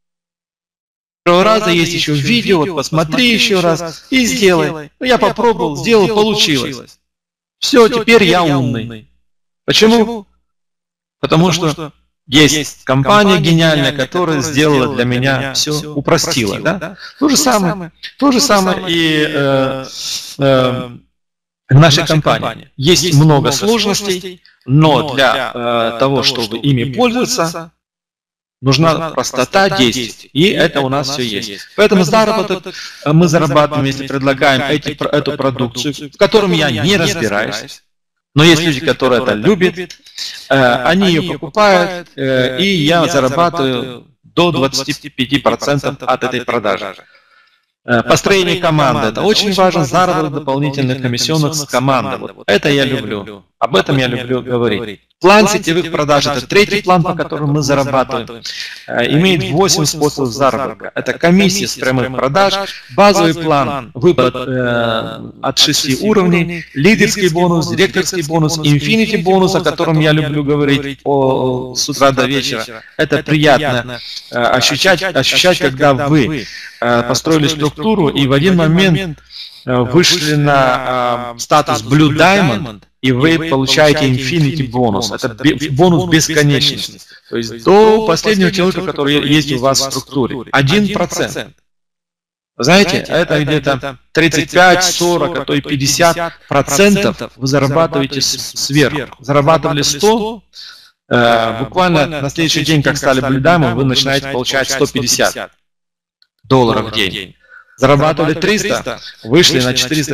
Speaker 1: раза, есть еще видео, вот посмотри еще раз и сделай. Я попробовал, сделал, получилось. Все, теперь я умный. Почему? Потому что есть компания гениальная, которая сделала для меня все, упростила. Да? То же самое, то же самое и э, э, в нашей компании. Есть много сложностей, но для э, того, чтобы ими пользоваться, нужна простота действий. И это у нас все есть. Поэтому заработок мы зарабатываем, если предлагаем эти, эту продукцию, в котором я не разбираюсь. Но есть люди, которые это любят, они ее покупают, и я зарабатываю до двадцати пяти процентов от этой продажи. Построение команды – это очень важно, заработок дополнительных комиссионных с командой. Вот это я люблю, об этом я люблю говорить. План сетевых продаж – это третий план, по которому мы зарабатываем. Имеет восемь способов заработка. Это комиссия с прямых продаж, базовый план, выплат э, от шести уровней, лидерский бонус, директорский бонус, инфинити бонус, о котором я люблю говорить по, с утра до вечера. Это приятно э, ощущать, ощущать, когда вы э, построили структуру и в один момент э, вышли на э, статус Blue Diamond, и вы получаете Infinity бонус. Это бонус бесконечности. То есть до последнего человека, который есть у вас в структуре. один процент. Знаете, это где-то тридцать пять, сорок, а то и пятьдесят процентов вы зарабатываете сверху. Зарабатывали сто, буквально на следующий день, как стали Blue Diamond, вы начинаете получать сто пятьдесят долларов в день. Зарабатывали триста, вышли на четыреста,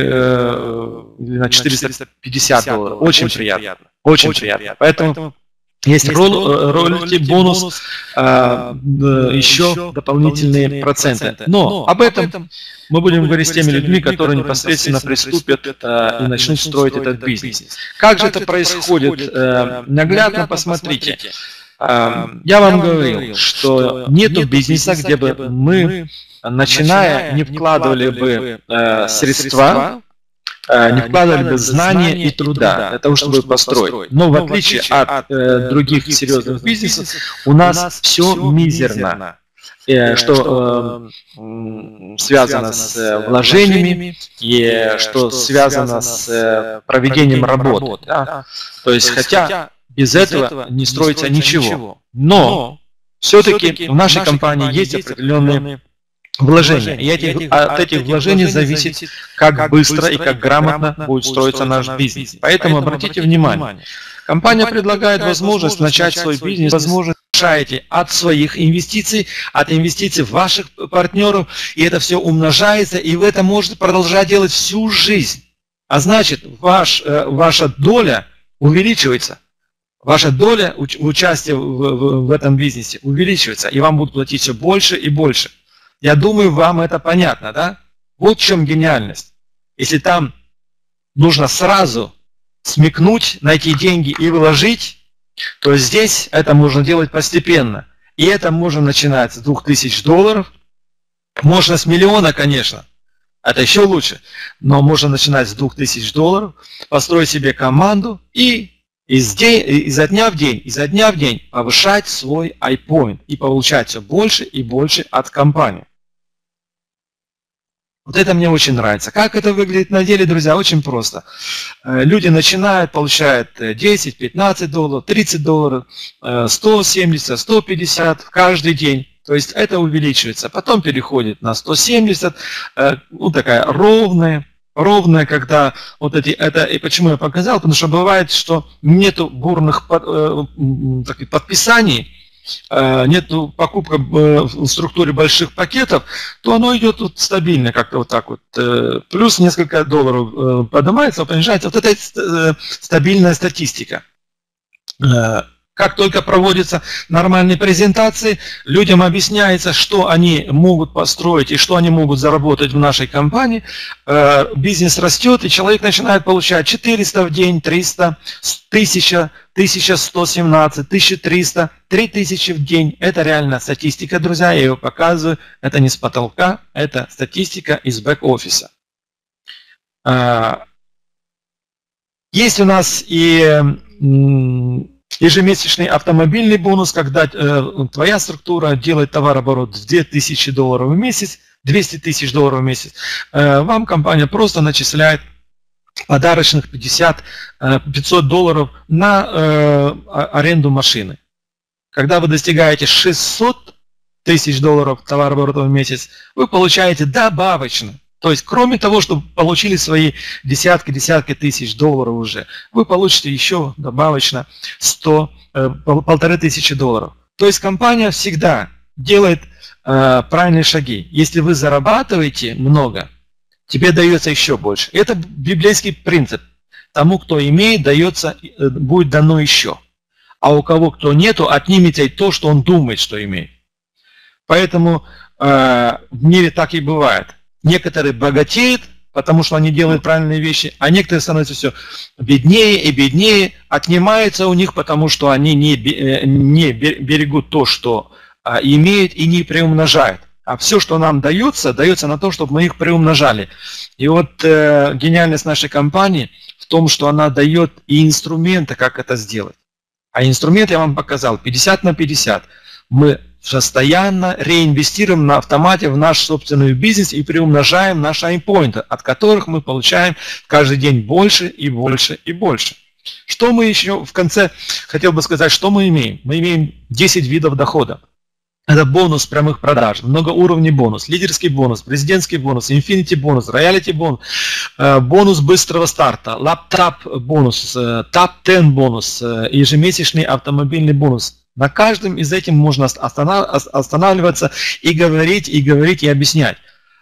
Speaker 1: э, на четыреста пятьдесят долларов. Очень приятно. Очень приятно. Поэтому есть роялти, бонус, э, еще дополнительные проценты. Но об этом мы будем говорить с теми людьми, которые непосредственно приступят э, и начнут строить этот бизнес. Как же это происходит? Э, наглядно посмотрите. Э, я вам говорил, что нету бизнеса, где бы мы, начиная, не вкладывали бы э, средства, э, не вкладывали бы знания и труда для того, чтобы построить. Но в отличие от э, других серьезных бизнесов, у нас все мизерно. что связано с вложениями и что связано с проведением работы. Да? То есть, хотя без этого не строится ничего. Но все-таки в нашей компании есть определенные вложения. И этих, от этих вложений зависит, как быстро и как грамотно будет строиться наш бизнес. Поэтому обратите внимание, компания предлагает возможность начать свой бизнес, возможность решаете от своих инвестиций, от инвестиций ваших партнеров, и это все умножается, и вы это можете продолжать делать всю жизнь. А значит, ваш, ваша доля увеличивается. Ваша доля участия в, в, в этом бизнесе увеличивается, и вам будут платить все больше и больше. Я думаю, вам это понятно, да? Вот в чем гениальность. Если там нужно сразу смекнуть, найти деньги и вложить, то здесь это можно делать постепенно. И это можно начинать с двух тысяч долларов, можно с миллиона, конечно, это еще лучше, но можно начинать с двух тысяч долларов, построить себе команду и из день, изо дня в день, изо дня в день повышать свой iPoint и получать все больше и больше от компании. Вот это мне очень нравится. Как это выглядит на деле, друзья? Очень просто. Люди начинают, получают десять, пятнадцать долларов, тридцать долларов, сто семьдесят, сто пятьдесят каждый день. То есть это увеличивается. Потом переходит на сто семьдесят, ну такая ровная, ровная, когда вот эти, это, и почему я показал, потому что бывает, что нету бурных под, так, подписаний, нету покупка в структуре больших пакетов, то оно идет вот стабильно как-то вот так вот. Плюс несколько долларов поднимается, понижается. Вот это стабильная статистика. Как только проводятся нормальные презентации, людям объясняется, что они могут построить и что они могут заработать в нашей компании. Бизнес растет, и человек начинает получать четыреста в день, триста, тысяча, тысяча сто семнадцать, тысяча триста, три тысячи в день. Это реальная статистика, друзья, я ее показываю. Это не с потолка, это статистика из бэк-офиса. Есть у нас и ежемесячный автомобильный бонус, когда э, твоя структура делает товарооборот в две тысячи долларов в месяц, двести тысяч долларов в месяц, э, вам компания просто начисляет подарочных пятьдесят, пятьсот долларов на э, аренду машины. Когда вы достигаете шестьсот тысяч долларов товарооборота в месяц, вы получаете добавочно. То есть, кроме того, что получили свои десятки-десятки тысяч долларов уже, вы получите еще добавочно сто, полторы тысячи долларов. То есть, компания всегда делает э, правильные шаги. Если вы зарабатываете много, тебе дается еще больше. Это библейский принцип. Тому, кто имеет, дается, будет дано еще. А у кого кто нету, отнимите то, что он думает, что имеет. Поэтому э, в мире так и бывает. Некоторые богатеют, потому что они делают правильные вещи, а некоторые становятся все беднее и беднее, отнимается у них, потому что они не, не берегут то, что а, имеют, и не приумножают. А все, что нам дается, дается на то, чтобы мы их приумножали. И вот э, гениальность нашей компании в том, что она дает и инструменты, как это сделать. А инструмент я вам показал, пятьдесят на пятьдесят. Мы постоянно реинвестируем на автомате в наш собственный бизнес и приумножаем наши iPoint, от которых мы получаем каждый день больше и больше и больше. Что мы еще в конце хотел бы сказать, что мы имеем? Мы имеем десять видов дохода. Это бонус прямых продаж, многоуровневый бонус, лидерский бонус, президентский бонус, инфинити бонус, роялити бонус, бонус быстрого старта, лаптап бонус, топ десять бонус, ежемесячный автомобильный бонус. На каждом из этих можно останавливаться и говорить, и говорить, и объяснять.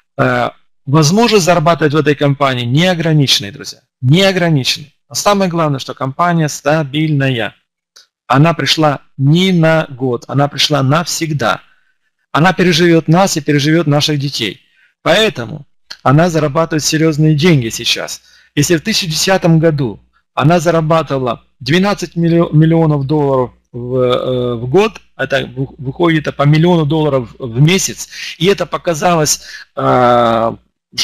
Speaker 1: Возможность зарабатывать в этой компании неограниченные, друзья, неограниченные. Но самое главное, что компания стабильная. Она пришла не на год, она пришла навсегда. Она переживет нас и переживет наших детей. Поэтому она зарабатывает серьезные деньги сейчас. Если в две тысячи десятом году она зарабатывала двенадцать миллионов долларов в, в год, это выходит по миллиону долларов в месяц, и это показалось, что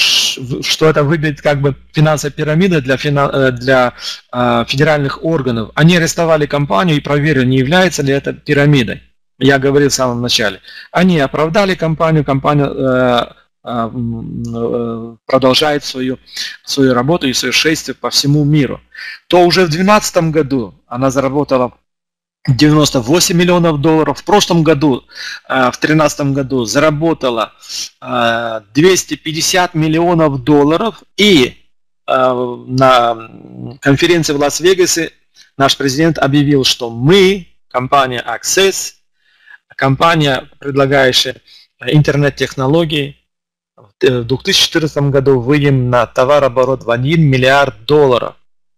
Speaker 1: это выглядит как бы финансовая пирамида для, для федеральных органов. Они арестовали компанию и проверили, не является ли это пирамидой. я говорил в самом начале, они оправдали компанию, компания э, э, продолжает свою, свою работу и свое шествие по всему миру, то уже в две тысячи двенадцатом году она заработала девяносто восемь миллионов долларов, в прошлом году, в две тысячи тринадцатом году заработала двести пятьдесят миллионов долларов, и на конференции в Лас-Вегасе наш президент объявил, что мы, компания Access, компания, предлагающая интернет-технологии, в две тысячи четырнадцатом году выйдем на товарооборот в один миллиард долларов.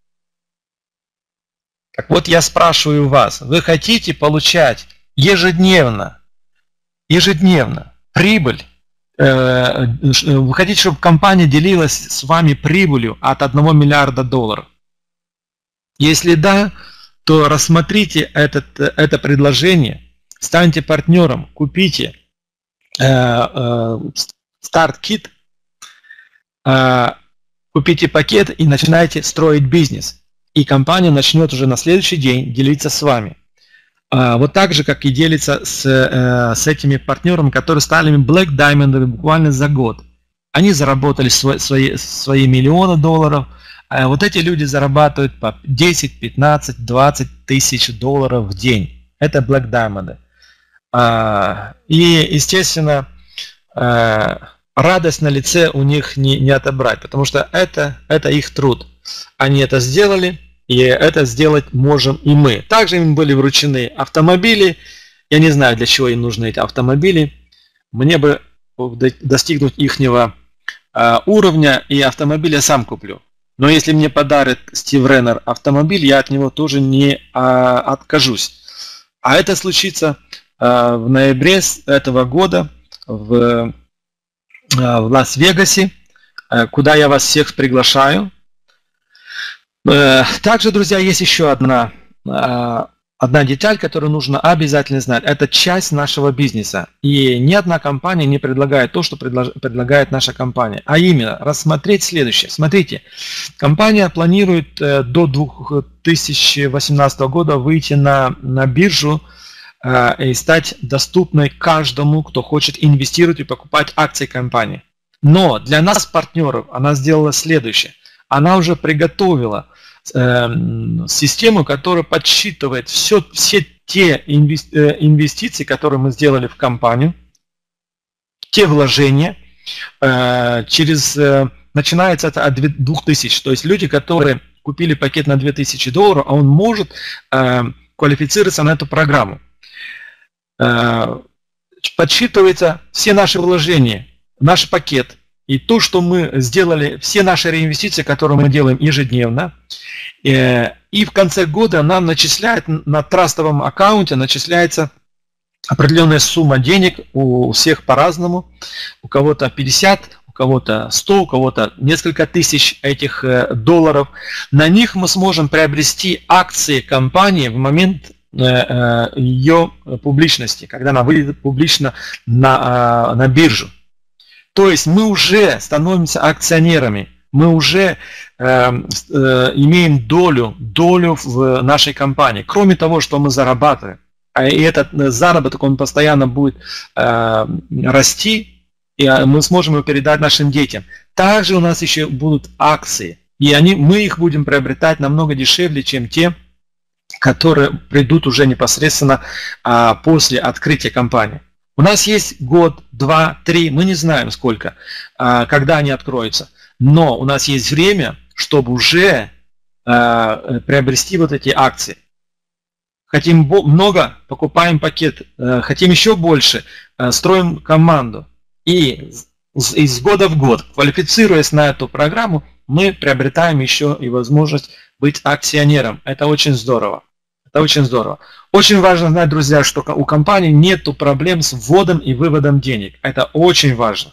Speaker 1: Так вот, я спрашиваю вас, вы хотите получать ежедневно, ежедневно прибыль, э, вы хотите, чтобы компания делилась с вами прибылью от одного миллиарда долларов? Если да, то рассмотрите этот, это предложение, станьте партнером, купите э, э, старт-кит, э, купите пакет и начинайте строить бизнес. И компания начнет уже на следующий день делиться с вами. Вот так же, как и делится с, с этими партнерами, которые стали Black Diamond буквально за год. Они заработали свои, свои, свои миллионы долларов. А вот эти люди зарабатывают по десять, пятнадцать, двадцать тысяч долларов в день. Это Black Diamond. И, естественно, радость на лице у них не, не отобрать, потому что это, это их труд. Они это сделали, и это сделать можем и мы. Также им были вручены автомобили. Я не знаю, для чего им нужны эти автомобили. Мне бы достигнуть ихнего э, уровня, и автомобиль я сам куплю. Но если мне подарит Стив Реннер автомобиль, я от него тоже не э, откажусь. А это случится э, в ноябре этого года в, э, в Лас-Вегасе, э, куда я вас всех приглашаю. Также, друзья, есть еще одна, одна деталь, которую нужно обязательно знать. Это часть нашего бизнеса. И ни одна компания не предлагает то, что предлагает наша компания. А именно, рассмотреть следующее. Смотрите, компания планирует до две тысячи восемнадцатого года выйти на, на биржу и стать доступной каждому, кто хочет инвестировать и покупать акции компании. Но для нас, партнеров, она сделала следующее. Она уже приготовила э, систему, которая подсчитывает все, все те инвестиции, которые мы сделали в компанию, те вложения, э, через, э, начинается это от двух тысяч. То есть люди, которые купили пакет на две тысячи долларов, а он может э, квалифицироваться на эту программу. Э, подсчитывается все наши вложения, наш пакет. И то, что мы сделали, все наши реинвестиции, которые мы делаем ежедневно, и в конце года нам начисляют на трастовом аккаунте, начисляется определенная сумма денег, у всех по-разному, у кого-то пятьдесят, у кого-то сто, у кого-то несколько тысяч этих долларов. На них мы сможем приобрести акции компании в момент ее публичности, когда она выйдет публично на, на биржу. То есть мы уже становимся акционерами, мы уже э, э, имеем долю, долю в нашей компании. Кроме того, что мы зарабатываем, и этот заработок, он постоянно будет э, расти, и мы сможем его передать нашим детям. Также у нас еще будут акции, и они, мы их будем приобретать намного дешевле, чем те, которые придут уже непосредственно э, после открытия компании. У нас есть год, два, три, мы не знаем сколько, когда они откроются, но у нас есть время, чтобы уже приобрести вот эти акции. Хотим много, покупаем пакет, хотим еще больше, строим команду. И из года в год, квалифицируясь на эту программу, мы приобретаем еще и возможность быть акционером. Это очень здорово. Это очень здорово. Очень важно знать, друзья, что у компании нет проблем с вводом и выводом денег. Это очень важно.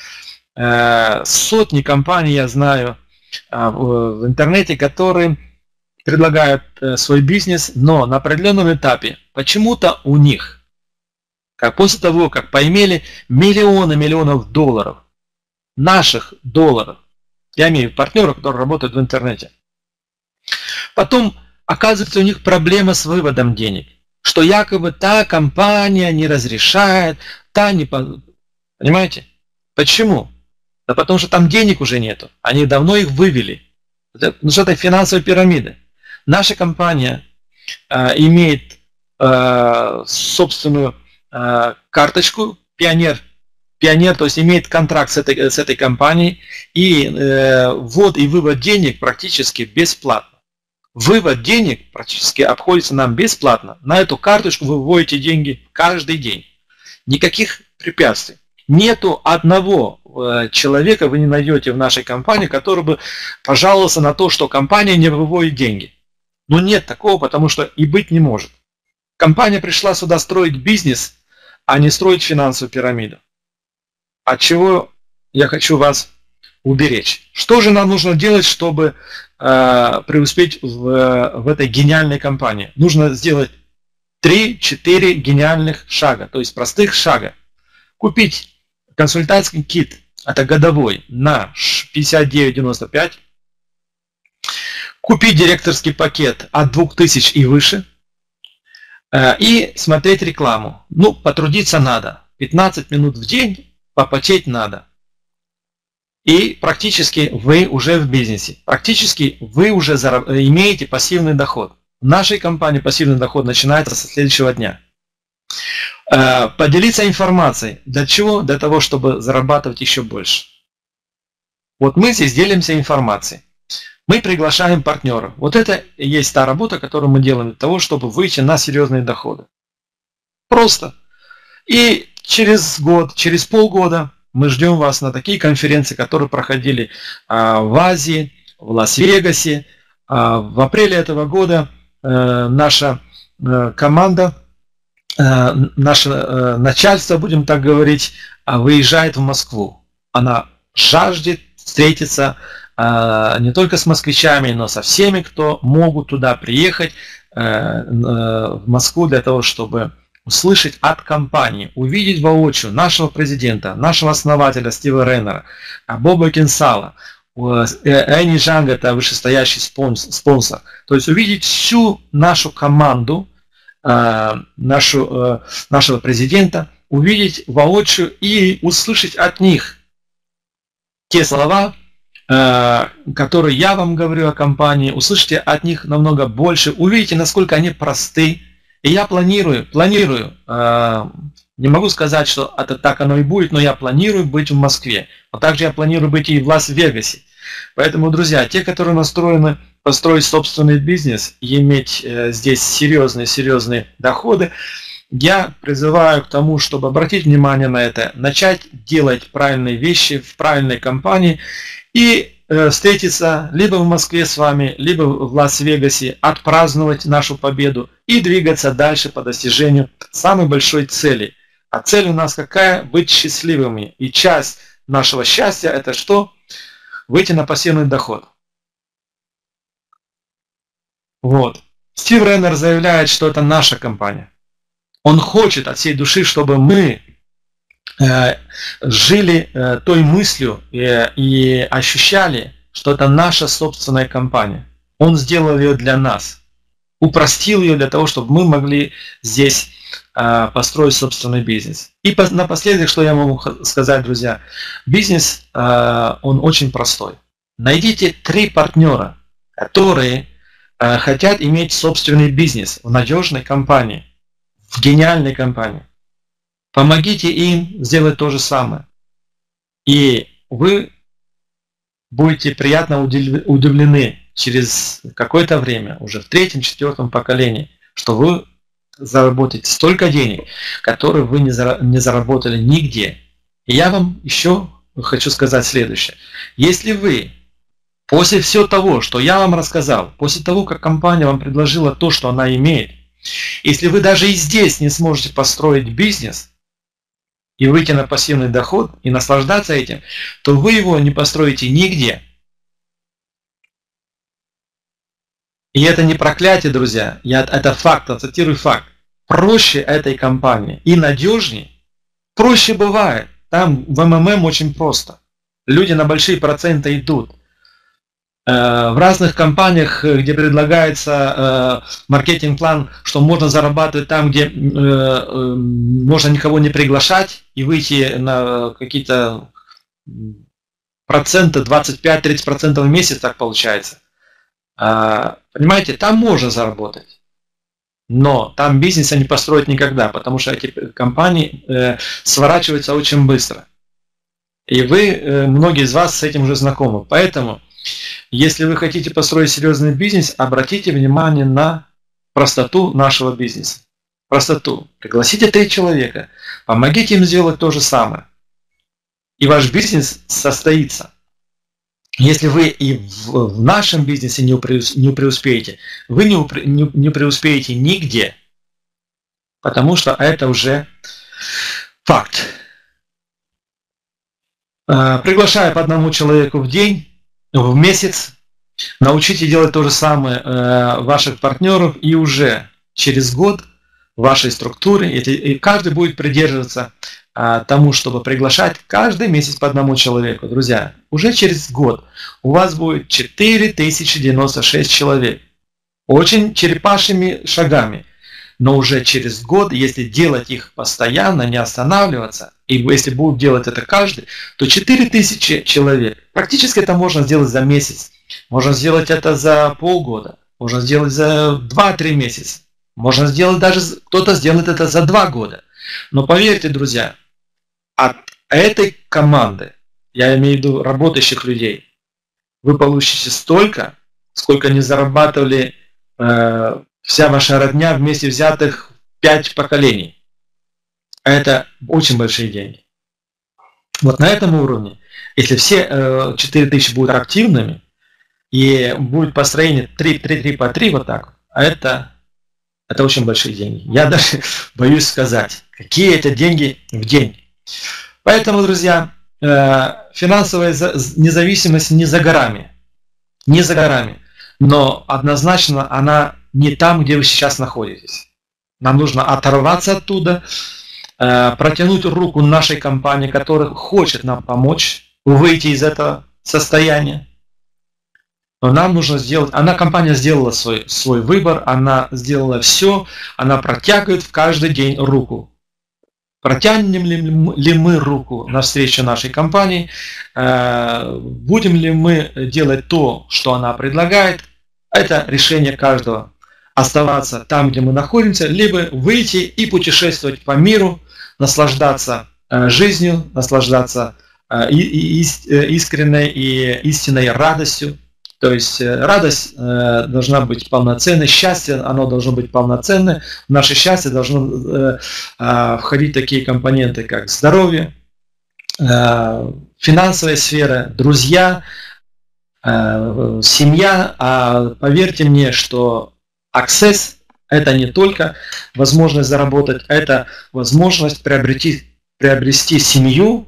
Speaker 1: Сотни компаний я знаю в интернете, которые предлагают свой бизнес, но на определенном этапе почему-то у них, как после того, как поимели миллионы миллионов долларов, наших долларов, я имею партнеров, которые работают в интернете, потом оказывается, у них проблема с выводом денег. что якобы та компания не разрешает, та не... Понимаете? Почему? Да потому что там денег уже нету. Они давно их вывели. Ну что это финансовая пирамида. Наша компания э, имеет э, собственную э, карточку Пионер. Пионер, то есть имеет контракт с этой, с этой компанией. И э, ввод и вывод денег практически бесплатно. Вывод денег практически обходится нам бесплатно. На эту карточку вы выводите деньги каждый день. Никаких препятствий. Нету одного э, человека, вы не найдете в нашей компании, который бы пожаловался на то, что компания не выводит деньги. Но нет такого, потому что и быть не может. Компания пришла сюда строить бизнес, а не строить финансовую пирамиду. От чего я хочу вас уберечь. Что же нам нужно делать, чтобы э, преуспеть в, в этой гениальной компании? Нужно сделать три-четыре гениальных шага, то есть простых шага. Купить консультантский кит, это годовой, на пятьдесят девять девяносто пять. Купить директорский пакет от двух тысяч и выше. Э, и смотреть рекламу. Ну, потрудиться надо. пятнадцать минут в день попотеть надо. И практически вы уже в бизнесе. Практически вы уже зараб- имеете пассивный доход. В нашей компании пассивный доход начинается со следующего дня. Э, поделиться информацией. Для чего? Для того, чтобы зарабатывать еще больше. Вот мы здесь делимся информацией. Мы приглашаем партнеров. Вот это и есть та работа, которую мы делаем для того, чтобы выйти на серьезные доходы. Просто. И через год, через полгода мы ждем вас на такие конференции, которые проходили а, в Азии, в Лас-Вегасе. А, в апреле этого года а, наша а, команда, а, наше а, начальство, будем так говорить, а, выезжает в Москву. Она жаждет встретиться а, не только с москвичами, но со всеми, кто могут туда приехать а, в Москву для того, чтобы услышать от компании, увидеть воочию нашего президента, нашего основателя Стива Рейнера, Боба Кинсала, Энни Жанг, это вышестоящий спонсор. То есть увидеть всю нашу команду, нашу, нашего президента, увидеть воочию и услышать от них те слова, которые я вам говорю о компании, услышите от них намного больше, увидите, насколько они просты. И я планирую, планирую, э, не могу сказать, что это так оно и будет, но я планирую быть в Москве. А также я планирую быть и в Лас-Вегасе. Поэтому, друзья, те, которые настроены построить собственный бизнес и иметь э, здесь серьезные-серьезные доходы, я призываю к тому, чтобы обратить внимание на это, начать делать правильные вещи в правильной компании и встретиться либо в Москве с вами, либо в Лас-Вегасе, отпраздновать нашу победу и двигаться дальше по достижению самой большой цели. А цель у нас какая? Быть счастливыми. И часть нашего счастья это что? Выйти на пассивный доход. Вот. Стив Рейнер заявляет, что это наша компания. Он хочет от всей души, чтобы мы жили той мыслью и ощущали, что это наша собственная компания. Он сделал ее для нас, упростил ее для того, чтобы мы могли здесь построить собственный бизнес. И напоследок, что я могу сказать, друзья, бизнес, он очень простой. Найдите три партнера, которые хотят иметь собственный бизнес в надежной компании, в гениальной компании. Помогите им сделать то же самое. И вы будете приятно удивлены через какое-то время, уже в третьем, четвертом поколении, что вы заработаете столько денег, которые вы не заработали нигде. И я вам еще хочу сказать следующее. Если вы после всего того, что я вам рассказал, после того, как компания вам предложила то, что она имеет, если вы даже и здесь не сможете построить бизнес, и выйти на пассивный доход, и наслаждаться этим, то вы его не построите нигде. И это не проклятие, друзья, я, это факт, цитирую факт. Проще этой компании и надежнее, проще бывает. Там в эм эм эм очень просто. Люди на большие проценты идут.
Speaker 2: В разных компаниях, где предлагается маркетинг-план, что можно зарабатывать там, где можно никого не приглашать и выйти на какие-то проценты, двадцать пять - тридцать процентов в месяц, так получается. Понимаете, там можно заработать. Но там бизнеса не построить никогда, потому что эти компании сворачиваются очень быстро. И вы, многие из вас с этим уже знакомы. Поэтому, если вы хотите построить серьезный бизнес, обратите внимание на простоту нашего бизнеса. Простоту. Пригласите три человека, помогите им сделать то же самое. И ваш бизнес состоится. Если вы и в нашем бизнесе не преуспеете, вы не преуспеете нигде, потому что это уже факт. Приглашая по одному человеку в день, в месяц, научите делать то же самое ваших партнеров, и уже через год в вашей структуре, и каждый будет придерживаться тому, чтобы приглашать каждый месяц по одному человеку. Друзья, уже через год у вас будет четыре тысячи девяносто шесть человек. Очень черепашьими шагами. Но уже через год, если делать их постоянно, не останавливаться, и если будут делать это каждый, то четыре тысячи человек. Практически это можно сделать за месяц. Можно сделать это за полгода. Можно сделать за два-три месяца. Можно сделать даже, кто-то сделает это за два года. Но поверьте, друзья, от этой команды, я имею в виду работающих людей, вы получите столько, сколько не зарабатывали э, вся ваша родня вместе взятых пять поколений. Это очень большие деньги. Вот на этом уровне, если все э, четыре тысячи будут активными, и будет построение три-три-три по три вот так, это, это очень большие деньги. Я даже боюсь сказать, какие это деньги в день. Поэтому, друзья, финансовая независимость не за горами. Не за горами. Но однозначно она не там, где вы сейчас находитесь. Нам нужно оторваться оттуда, протянуть руку нашей компании, которая хочет нам помочь выйти из этого состояния. Но нам нужно сделать... Она, компания сделала свой, свой выбор, она сделала все, она протягивает в каждый день руку. Протянем ли, ли мы руку навстречу нашей компании, э, будем ли мы делать то, что она предлагает, это решение каждого. Оставаться там, где мы находимся, либо выйти и путешествовать по миру, наслаждаться э, жизнью, наслаждаться э, и, и, искренней и истинной радостью. То есть радость э, должна быть полноценной, счастье, оно должно быть полноценное. В наше счастье должно э, э, входить такие компоненты, как здоровье, э, финансовая сфера, друзья, э, семья. А поверьте мне, что Access – это не только возможность заработать, это возможность приобрести, приобрести семью.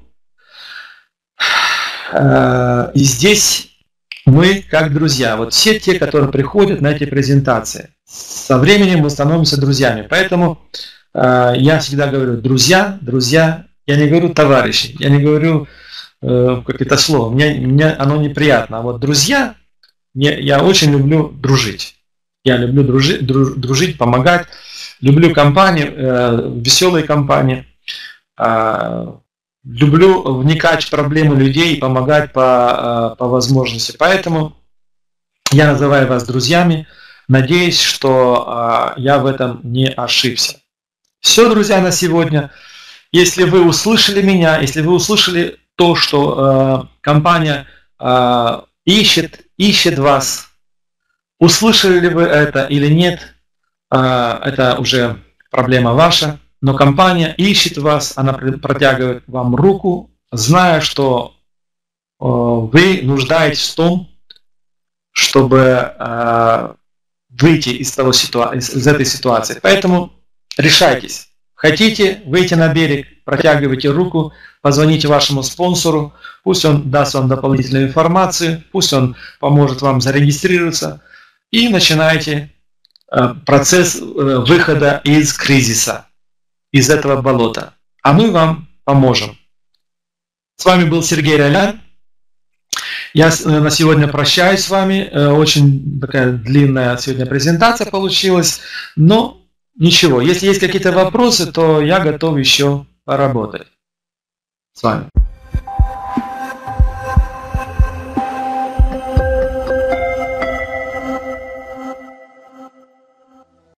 Speaker 2: Э, и здесь... Мы как друзья, вот все те, которые приходят на эти презентации, со временем мы становимся друзьями. Поэтому э, я всегда говорю друзья, друзья, я не говорю товарищи, я не говорю э, как это слово, мне, мне оно неприятно. А вот друзья, мне, я очень люблю дружить. Я люблю дружить, друж, дружить помогать, люблю компании, э, веселые компании. Э, Люблю вникать в проблемы людей и помогать по, по возможности. Поэтому я называю вас друзьями. Надеюсь, что я в этом не ошибся. Все, друзья, на сегодня. Если вы услышали меня, если вы услышали то, что компания ищет, ищет вас, услышали ли вы это или нет, это уже проблема ваша. Но компания ищет вас, она протягивает вам руку, зная, что вы нуждаетесь в том, чтобы выйти из, того ситуа- из этой ситуации. Поэтому решайтесь. Хотите выйти на берег, протягивайте руку, позвоните вашему спонсору, пусть он даст вам дополнительную информацию, пусть он поможет вам зарегистрироваться, и начинайте процесс выхода из кризиса, из этого болота. А мы вам поможем. С вами был Сергей Ролян. Я на сегодня прощаюсь с вами. Очень такая длинная сегодня презентация получилась. Но ничего, если есть какие-то вопросы, то я готов еще поработать с вами.